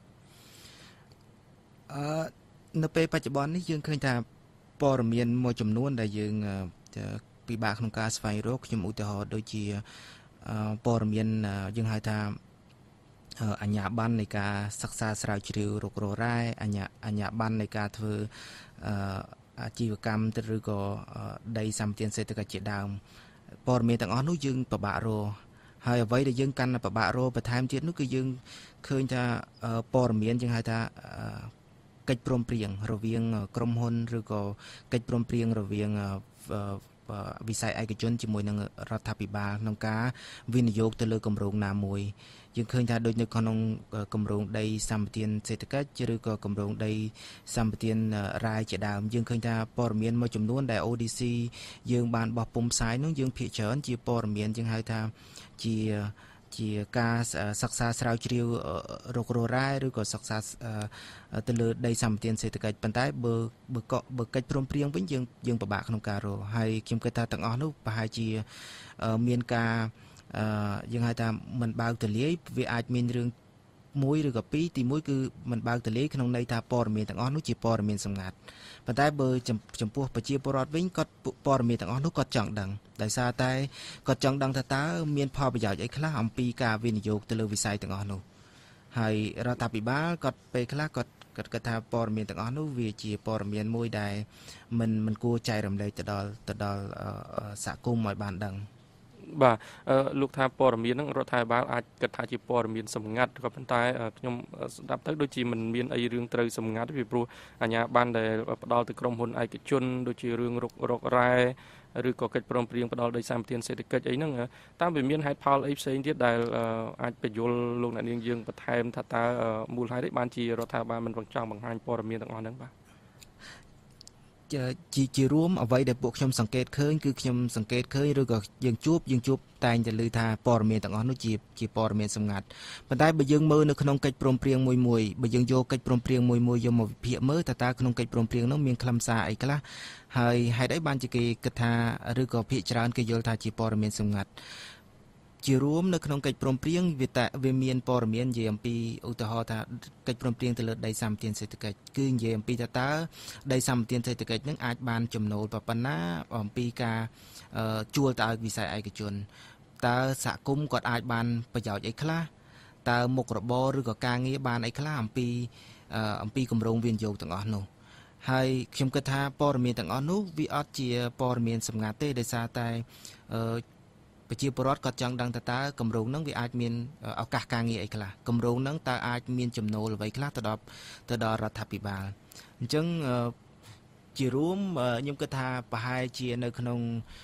នៅពេលបច្ចុប្បន្ននេះយើងឃើញថាព័ត៌មានមួយចំនួនដែលយើងពិបាកក្នុងការស្វែងរកខ្ញុំឧទាហរណ៍ដូចជាព័ត៌មានយើងហៅថាអញ្ញាប័ណ្ណនៃការសិក្សាស្រាវជ្រាវរកររ៉ែអញ្ញាប័ណ្ណនៃការធ្វើអាជីវកម្មទៅឬក៏ដីសម្បត្តិសេដ្ឋកិច្ចជាដើមព័ត៌មានទាំងអស់នោះយើងពិបាករកហើយអ្វីដែលយើងកាន់ពិបាករកបន្ថែមទៀតនោះគឺយើងឃើញថាព័ត៌មានយើងហៅថាកិច្ចព្រមព្រៀងរវាងក្រុមហ៊ុនឬក៏កិច្ចព្រមព្រៀងរវាងវិស័យឯកជនជាមួយនឹងរដ្ឋាភិបាលក្នុងការវិនិយោគទៅលើគម្រោងណាមួយយើងឃើញថាដូចនៅក្នុងគម្រោងដីសម្បត្តិសេដ្ឋកិច្ចឬក៏គម្រោងដីសម្បត្តិរាយជាដើមយើងឃើញថាព័ត៌មានមួយចំនួនដែល ODC យើងបានបោះពុម្ពផ្សាយនោះយើងភាគច្រើនជាព័ត៌មានយើងហៅថាជាការសិក្សាស្រាវជ្រាវរកររ៉ែឬក៏សិក្សាទៅលើដីសម្បត្តិសេដ្ឋកិច្ចប៉ុន្តែបើកិច្ចព្រមព្រៀងវិញយើងពិបាកក្នុងការរកហើយខ្ញុំគិតថាទាំងអស់នោះប្រហែលជាមានការយើងហៅថាមិនបើកទលាយវាអាចមានរឿងមួយឬក៏ពីរទីមួយគឺមិនបើកទលាយក្នុងន័យថាព័ត៌មានទាំងអស់នោះជាព័ត៌មានសម្ងាត់ប៉ុន្តែបើចំពោះប្រជាពលរដ្ឋវិញគាត់ព័ត៌មានទាំងអស់នោះគាត់ចង់ដឹងដោយសារតែគាត់ចង់ដឹងថាតើមានផលប្រយោជន៍អីខ្លះអំពីការវិនិយោគទៅលើវិស័យទាំងអស់នោះហើយរដ្ឋាភិបាលគាត់ពេលខ្លះគាត់គិតថាព័ត៌មានទាំងអស់នោះវាជាព័ត៌មានមួយដែលមិនគួរចែករំលែកទៅដល់សហគមន៍ឲ្យបានដឹងបាទលោកថាព័ត៌មានហ្នឹងរដ្ឋាភិបាលអាចគិតថាជាព័ត៌មានសម្ងាត់ក៏ប៉ុន្តែខ្ញុំស្ដាប់ទៅដូចជាមិនមានអីរឿងត្រូវសម្ងាត់ពីព្រោះអាជ្ញាប័ណ្ណដែលផ្ដល់ទៅក្រុមហ៊ុនឯកជនដូចជារឿងរករ៉ែឬក៏កិច្ចព្រមព្រៀងផ្ដល់ដីសម្បត្តិសេដ្ឋកិច្ចអីហ្នឹងតាមវាមានហេតុផលអីផ្សេងទៀតដែលអាចបញ្យល់លោកអ្នកនាងយើងបន្ថែមថាតើមូលហេតុអីបានជារដ្ឋាភិបាលមិនចង់បង្ហាញព័ត៌មានទាំងអស់ហ្នឹងបាទជារួមអ្វីដែលពួកខ្ញុំសង្កេតឃើញគឺខ្ញុំសង្កេតឃើញឬក៏យើងជួបតែងតែឮថាព័ត៌មានទាំងអស់នោះជាព័ត៌មានសម្ងាត់ប៉ុន្តែបើយើងមើលនៅក្នុងកិច្ចព្រមព្រៀងមួយបើយើងយកកិច្ចព្រមព្រៀងមួយយកមកវិភាគមើលតើក្នុងកិច្ចព្រមព្រៀងនោះមានខ្លឹមសារអីខ្លះហើយហេតុអីបានជាគេគិតថាឬក៏ភាគច្រើនគេយល់ថាជាព័ត៌មានសម្ងាត់ជារួមនៅក្នុងកិច្ចព្រមព្រៀងវាមានព័ត៌មាននិយាយអំពីឧទាហរណ៍ថាកិច្ចព្រមព្រៀងទៅលើដីសម្បត្តិសេដ្ឋកិច្ចគឺនិយាយអំពីតើដីសម្បត្តិសេដ្ឋកិច្ចនឹងអាចបានចំណូលប៉ុណ្ណាអំពីការជួលទៅឲ្យវិស័យឯកជនតើសហគមន៍គាត់អាចបានប្រយោជន៍អីខ្លះតើមុខរបរឬក៏ការងារបានអីខ្លះអំពីគម្រោងវិនិយោគទាំងអស់នោះហើយខ្ញុំគិតថាព័ត៌មានទាំងអស់នោះវាអត់ជាព័ត៌មានសម្ងាត់ទេដោយសារតែប្រជាពលរដ្ឋគាត់ចង់ដឹងតើគម្រោងហ្នឹងវាអាចមានឱកាសការងារអីខ្លះគម្រោងហ្នឹងតើអាចមានចំណូលអ្វីខ្លះទៅដល់រដ្ឋាភិបាលអញ្ចឹងជារួមខ្ញុំគិតថាប្រហែលជានៅក្នុង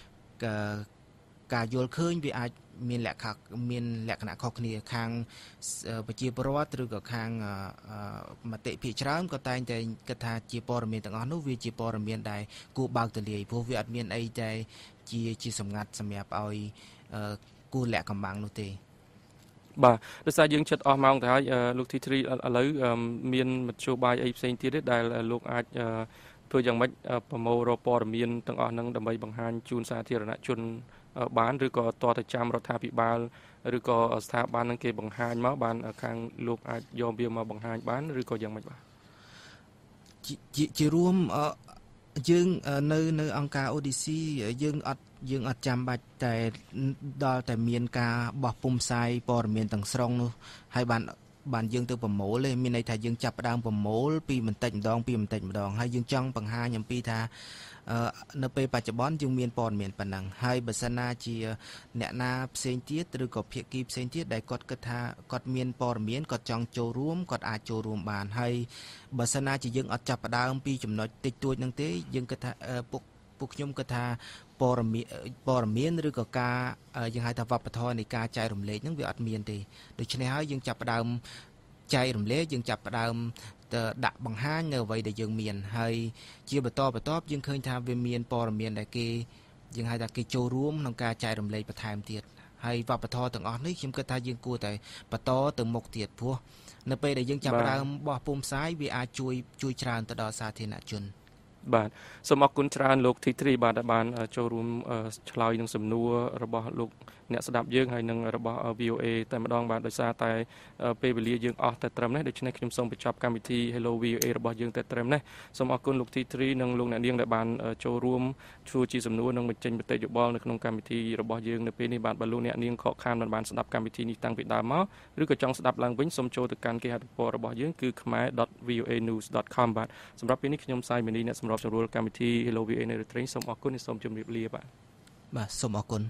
ការយល់ឃើញវាអាចមានលក្ខណៈខុសគ្នាខាងប្រជាពលរដ្ឋឬក៏ខាងមតិភាគច្រើនក៏តែងតែគិតថាជាព័ត៌មានទាំងអស់នោះវាជាព័ត៌មានដែលគួរបើកទលាយព្រោះវាអត់មានអីតែជាសម្ងាត់សម្រាប់ឲ្យគួរលាក់កំបាំងនោះទេបាទដោយសារយើងចិត្តអស់ម៉ោងទៅហើយលោកទី3ឥឡូវមានមធ្យោបាយអីផ្សេងទៀតទេដែលលោកអាចធ្វើយ៉ាងម៉េចប្រមូលរកព័ត៌មានទាំងអស់ហ្នឹងដើម្បីបង្ហាញជូនសាធារណជនបានឬក៏តទៅចាំរដ្ឋាភិបាលឬក៏ស្ថាប័នហ្នឹងគេបង្ហាញមកបានខាងលោកអាចយកវាមកបង្ហាញបានឬក៏យ៉ាងម៉េចបាទជារួមយើងនៅអង្គការ ODC យើងអត់ចាំបាច់តែដល់តែមានការបោះពុម្ពផ្សាយព័ត៌មានទាំងស្រុងនោះហើយបានយើងទៅប្រមូលទេមានន័យថាយើងចាប់ផ្ដើមប្រមូលពីបន្តិចម្ដងហើយយើងចង់បង្ហាញអំពីថានៅពេលបច្ចុប្បន្នយើងមានព័ត៌មានប៉ុណ្ណឹងហើយបើសិនណាជាអ្នកណាផ្សេងទៀតឬក៏ភាគីផ្សេងទៀតដែលគាត់គិតថាគាត់មានព័ត៌មានគាត់ចង់ចូលរួមគាត់អាចចូលរួមបានហើយបើសិនណាជាយើងអត់ចាប់ផ្ដើមពីចំណុចតិចតួចហ្នឹងទេយើងគិតថាពួកខ្ញុំគិតថាព័ត៌មានឬក៏ការយើងហៅថាវប្បធម៌នៃការចែករំលែកហ្នឹងវាអត់មានទេដូច្នេះហើយយើងចាប់ផ្ដើមចែករំលែកយើងចាប់ផ្ដើមដាក់បង្ហាញនៅអ្វីដែលយើងមានហើយជាបន្តយើងឃើញថាវាមានព័ត៌មានដែលគេយើងហៅថាគេចូលរួមក្នុងការចែករំលែកបន្ថែមទៀតហើយវប្បធម៌ទាំងអស់នេះខ្ញុំគិតថាយើងគួរតែបន្តទៅមុខទៀតព្រោះនៅពេលដែលយើងចាប់ផ្ដើមបោះពុម្ពផ្សាយវាអាចជួយច្រើនទៅដល់សាធារណជនបាទសូមអរគុណច្រើនលោកទី3បាទដែលបានចូលរួមឆ្លើយនឹងសំណួររបស់លោកអ្នកស្ដាប់យើងហើយនឹងរបស់ VOA តែម្ដងបាទដោយសារតែពេលវេលាយើងអស់តែត្រឹមនេះដូច្នេះខ្ញុំសូមបញ្ចប់កម្មវិធី Hello VOA របស់យើងតែត្រឹមនេះសូមអរគុណលោកទី3និងលោកអ្នកនាងដែលបានចូលរួមជួយជាសំណួរនិងបញ្ចេញមតិយោបល់នៅក្នុងកម្មវិធីរបស់យើងនៅពេលនេះបាទបើលោកអ្នកនាងខកខានមិនបានស្ដាប់កម្មវិធីនេះតាំងពីដើមមកឬក៏ចង់ស្ដាប់ឡើងវិញសូមចូលទៅកាន់គេហទំព័ររបស់យើងគឺ khmer.voanews.com បាទសម្រាប់ពេលនេះខ្ញុំសាយមនីអ្នកសម្របសម្រួលកម្មវិធី Hello VOA នៅរាត្រីសូមអរគុណនិងសូមជម្រាបលាបាទសូមអរគុណ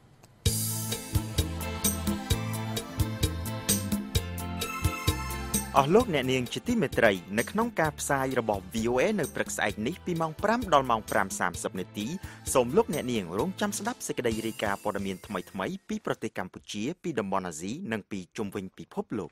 អស់លោកអ្នកនាងជាទីមេត្រីនៅក្នុងការផ្សាយរបស់ VOA នៅព្រឹកស្អែកនេះពីម៉ោង5ដល់ម៉ោង 5:30 នាទីសូមលោកអ្នកនាងរងចាំស្ដាប់សេចក្តីរាយការណ៍ព័ត៌មានថ្មីៗពីប្រទេសកម្ពុជាពីតំបន់អាស៊ីនិងពីជុំវិញពិភពលោក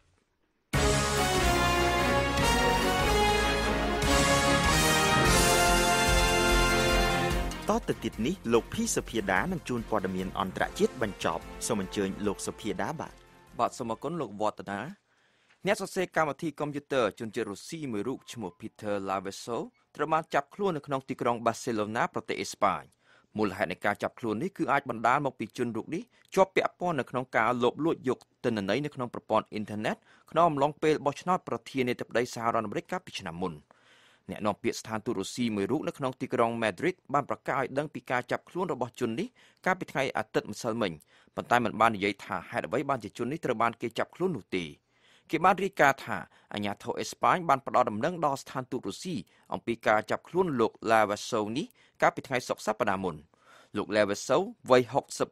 តទៅទៀតនេះលោកភីសុភាដានឹងជួនព័ត៌មានអន្តរជាតិបញ្ចប់សូមអញ្ជើញលោកសុភាដាបាទសូមអរគុណលោកវឌ្ឍនាអ្នកសរសេរកម្មវិធីកុំព្យូទ័រជនជាតិរុស្ស៊ីមួយរូបឈ្មោះ Peter Laveso ត្រូវបានចាប់ខ្លួននៅក្នុងទីក្រុង Barcelona ប្រទេសអេស្ប៉ាញមូលហេតុនៃការចាប់ខ្លួននេះគឺអាចបណ្ដាលមកពីជនរូបនេះជាប់ពាក់ព័ន្ធនៅក្នុងការលបលួចយកទិន្នន័យនៅក្នុងប្រព័ន្ធអ៊ីនធឺណិតក្នុងអំឡុងពេលបោះឆ្នោតប្រធានាធិបតីសហរដ្ឋអាមេរិកកាលពីឆ្នាំមុនអ្នកនាំពាក្យស្ថានទូតរុស្ស៊ីមួយរូបនៅក្នុងទីក្រុង Madrid បានប្រកាសឲ្យដឹងពីការចាប់ខ្លួនរបស់ជននេះកាលពីថ្ងៃអាទិត្យម្សិលមិញប៉ុន្តែមិនបាននិយាយថាហេតុអ្វីបានជាជននេះត្រូវបានគេចាប់ខ្លួននោះទេគេបានរាយការណ៍ថាអាជ្ញាធរអេស្ប៉ាញបានផ្ដល់ដំណឹងដល់ស្ថានទូតរុស្ស៊ីអំពីការចាប់ខ្លួនលោក Laveso នេះកាលពីថ្ងៃសុក្រសប្តាហ៍មុនលោក Laveso វ័យ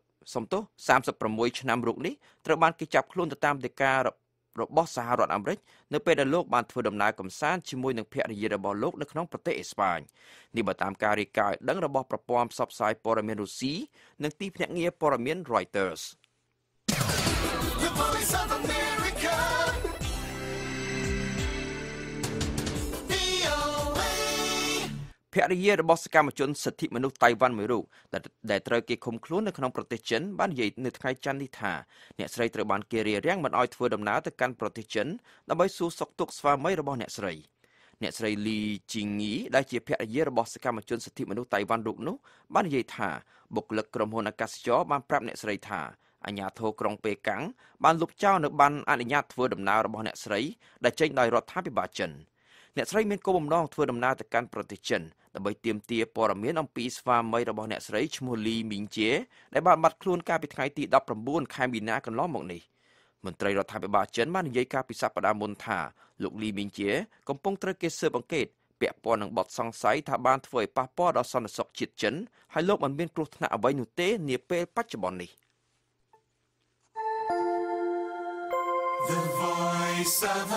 36ឆ្នាំរូបនេះត្រូវបានគេចាប់ខ្លួនទៅតាមដីការបស់សហរដ្ឋអាមេរិកនៅពេលដែលលោកបានធ្វើដំណើរកម្សាន្តជាមួយនឹងភរិយារបស់លោកនៅក្នុងប្រទេសអេស្ប៉ាញនេះបើតាមការរាយការណ៍ឲ្យដឹងរបស់ប្រព័ន្ធផ្សព្វផ្សាយព័ត៌មានរុស្ស៊ីនិងទីភ្នាក់ងារព័ត៌មាន Reutersភរិយារបស់សកម្មជនសិទ្ធិមនុស្សតៃវ៉ាន់មួយរូបដែលត្រូវគេឃុំខ្លួននៅក្នុងប្រទេសចិនបាននិយាយនៅថ្ងៃច័ន្ទនេះថាអ្នកស្រីត្រូវបានគេរារាំងមិនឲ្យធ្វើដំណើរទៅកាន់ប្រទេសចិនដើម្បីសួរសុខទុក្ខស្វាមីរបស់អ្នកស្រីលីជីងីដែលជាភរិយារបស់សកម្មជនសិទ្ធិមនុស្សតៃវ៉ាន់រូបនោះបាននិយាយថាបុគ្គលិកក្រុមហ៊ុនអាកាសចរបានប្រាប់អ្នកស្រីថាអាជ្ញាធរក្រុងប៉េកាំងបានលុបចោលនៅបានអនុញ្ញាតធ្វើដំណើររបស់អ្នកស្រីដែលចេញដោយរដ្ឋាភិបាលចិនអ្នកស្រីមានគោលបំណងធ្វើដំណើរទៅកាន់ប្រទេសចិនដើម្បីទាមទារព័ត៌មានអំពីស្វាមីរបស់អ្នកស្រីឈ្មោះលីមីងជេដែលបានបាត់ខ្លួនកាលពីថ្ងៃទី19ខែមីនាកន្លងមកនេះមន្ត្រីរដ្ឋាភិបាលចិនបាននិយាយកាលពីសប្តាហ៍មុនថាលោកលីមីងជេកំពុងត្រូវគេស៊ើបអង្កេតពាក់ព័ន្ធនឹងបទសង្ស័យថាបានធ្វើឲ្យប៉ះពាល់ដល់សន្តិសុខជាតិចិនហើយលោកមិនមានគ្រោះថ្នាក់អ្វីនោះទេនាពេលបច្ចុប្បន្ននេះ The Voice of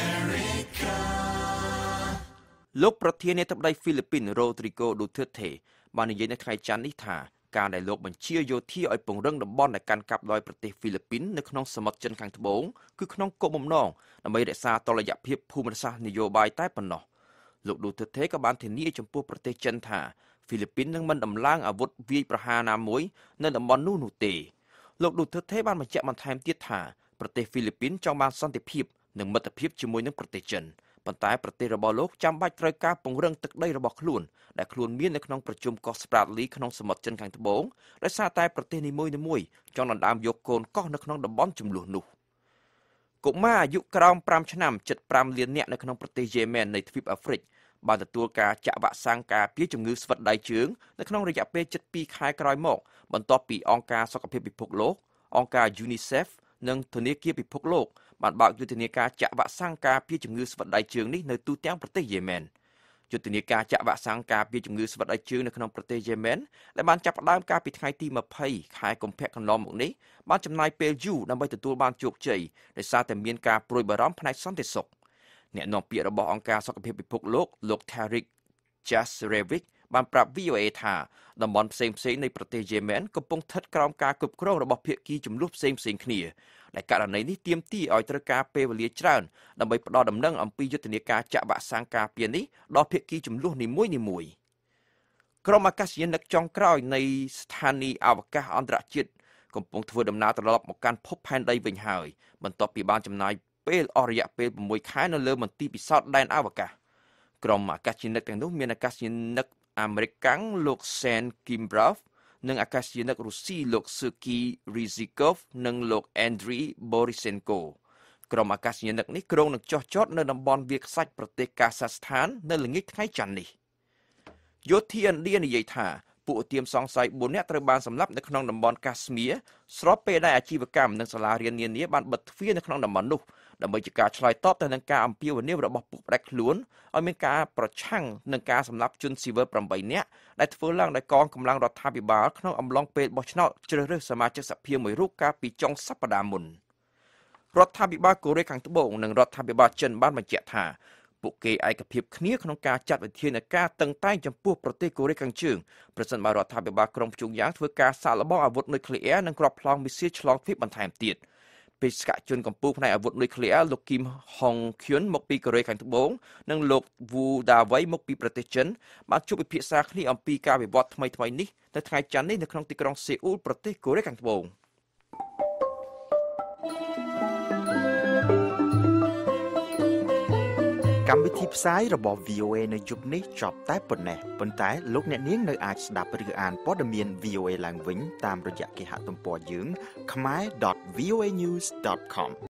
America លោកប្រធានាធិបតីហ្វីលីពីន Rodrigo Duterte បាននិយាយនៅថ្ងៃច័ន្ទនេះថាការដែលលោកបញ្ជាយោធាឲ្យពង្រឹងតំបន់ដែលកាន់កាប់ដោយប្រទេសហ្វីលីពីននៅក្នុងសមុទ្រចិនខាងត្បូងគឺក្នុងគោលបំណងដើម្បីរក្សាតុល្យភាពភូមិសាស្ត្រនយោបាយតែប៉ុណ្ណោះលោក Duterte ក៏បានធានាចំពោះប្រទេសចិនថាហ្វីលីពីននឹងមិនដំឡើងអាវុធវាយប្រហារណាមួយនៅតំបន់នោះទេលោក Duterte បានបញ្ជាក់បន្ថែមទៀតថាប្រទេសហ្វីលីពីនចង់បានសន្តិភាពនិងមិត្តភាពជាមួយនឹងប្រទេសចិនប៉ុន្តែប្រទេសរបស់លោកចាំបាច់ត្រូវការពង្រឹងទឹកដីរបស់ខ្លួនដែលខ្លួនមាននៅក្នុងប្រជុំកោះ Spratly ក្នុងសមុទ្រចិនខាងត្បូងដោយសារតែប្រទេសនីមួយៗចង់ដណ្ដើមយកកូនកោះនៅក្នុងតំបន់ចំនួននោះកុមារអាយុក្រោម5ឆ្នាំជិត5លាននាក់នៅក្នុងប្រទេសយេម៉ែននៃទ្វីបអាហ្វ្រិកបានទទួលការចាក់វ៉ាក់សាំងការពារជំងឺស្វិតដៃជើងនៅក្នុងរយៈពេលជិត2ខែក្រោយមកបន្ទាប់ពីអង្គការសុខភាពពិភពលោកអង្គការ UNICEF និងធនាគារពិភពលោកបានបើកយុទ្ធនាការចាក់វ៉ាក់សាំងការពារជំងឺស្វិតដៃជើងនេះនៅទូទាំងប្រទេសយេម៉ែនយុទ្ធនាការចាក់វ៉ាក់សាំងការពារជំងឺស្វិតដៃជើងនៅក្នុងប្រទេសយេម៉ែនដែលបានចាប់ផ្ដើមកាលពីថ្ងៃទី20ខែកុម្ភៈកន្លងមកនេះបានចំណាយពេលយូរដើម្បីទទួលបានជោគជ័យដោយសារតែមានការព្រួយបារម្ភផ្នែកសន្តិសុខអ្នកនាំពាក្យរបស់អង្គការសុខភាពពិភពលោក Tarik Jasarevic បានប្រាប់ VOA ថាតំបន់ផ្សេងៗនៃប្រទេសយេម៉ែនកំពុងស្ថិតក្រោមការគ្រប់គ្រងរបស់ភាគីជម្លោះផ្សេងៗគ្នាដែលករណីនេះទាមទារឲ្យត្រូវការពេលវេលាច្រើនដើម្បីផ្ដល់ដំណឹងអំពីយុទ្ធនាការចាក់វ៉ាក់សាំងការពារនេះដល់ភាគីជម្លោះនីមួយៗក្រុមអាកាសយានិកចុងក្រោយនៃស្ថានីយ៍អវកាសអន្តរជាតិកំពុងធ្វើដំណើរត្រឡប់មកកាន់ភពផែនដីវិញហើយបន្ទាប់ពីបានចំណាយពេលអស់រយៈពេល6ខែនៅលើមន្ទីរពិសោធន៍ដែនអវកាសក្រុមអាកាសយានិកទាំងនោះមានអាកាសយានិកអាមេរិកលោក Sen Kimbrov និងអាកាសយានិករុស្ស៊ីលោក Sergei Ryzhikov និងលោក Andriy Borisenko ក្រុមអាកាសយានិកនេះគ្រោងនឹងចុះចតនៅតំបន់វាលខ្សាច់ប្រទេសកាសាស្ថាននៅល្ងាចថ្ងៃច័ន្ទនេះយោធាឥណ្ឌានិយាយថាពួកឧទាមសង្ស័យ4នាក់ត្រូវបានសម្លាប់នៅក្នុងតំបន់កាស្មៀរស្របពេលដែលអាជីវកម្មនិងសាលារៀននានាបានបិទទ្វារនៅក្នុងតំបន់នោះដើម្បីជាការឆ្លើយតបទៅនឹងការអំពាវនាវរបស់ពួកផ្ដាច់ខ្លួនឲ្យមានការប្រឆាំងនឹងការសម្លាប់ជនស៊ីវិល8នាក់ដែលធ្វើឡើងដោយកងកម្លាំងរដ្ឋាភិបាលក្នុងអំឡុងពេលបោះឆ្នោតជ្រើសរើសសមាជិកសភាមួយរូបកាលពីចុងសប្តាហ៍មុនរដ្ឋាភិបាលកូរ៉េខាងត្បូងនិងរដ្ឋាភិបាលចិនបានបញ្ជាក់ថាពួកគេឯកភាពគ្នាក្នុងការចាត់វិធានការតឹងតែងចំពោះប្រទេសកូរ៉េខាងជើងប្រសិនបើរដ្ឋាភិបាលក្រុងព្យុងយ៉ាងធ្វើការសាកល្បងអាវុធនុយក្លេអ៊ែរនិងគ្រាប់ផ្លោងមីស៊ីលឆ្លងទ្វីបបន្ថែមទៀតបេសកជនកម្ពុជាផ្នែកអាវុធនុយក្លេអ៊ែរលោកគីមហុងខឿនមកពីកូរ៉េខាងត្បូងនិងលោកវូដាវៃមកពីប្រទេសចិនបានជួបពិភាក្សាគ្នាអំពីការវិវត្តថ្មីៗនេះនៅថ្ងៃច័ន្ទនេះនៅក្នុងទីក្រុងសេអ៊ូលប្រទេសកូរ៉េខាងត្បូងកម្មវិធីផ្សាយរបស់ VOA នៅយប់នេះចប់តែប៉ុណ្ណេះប៉ុន្តែលោកអ្នកនាងនៅអាចស្ដាប់ឬអានព័ត៌មាន VOA ឡើងវិញតាមរយៈគេហទំព័រយើង khmer.voanews.com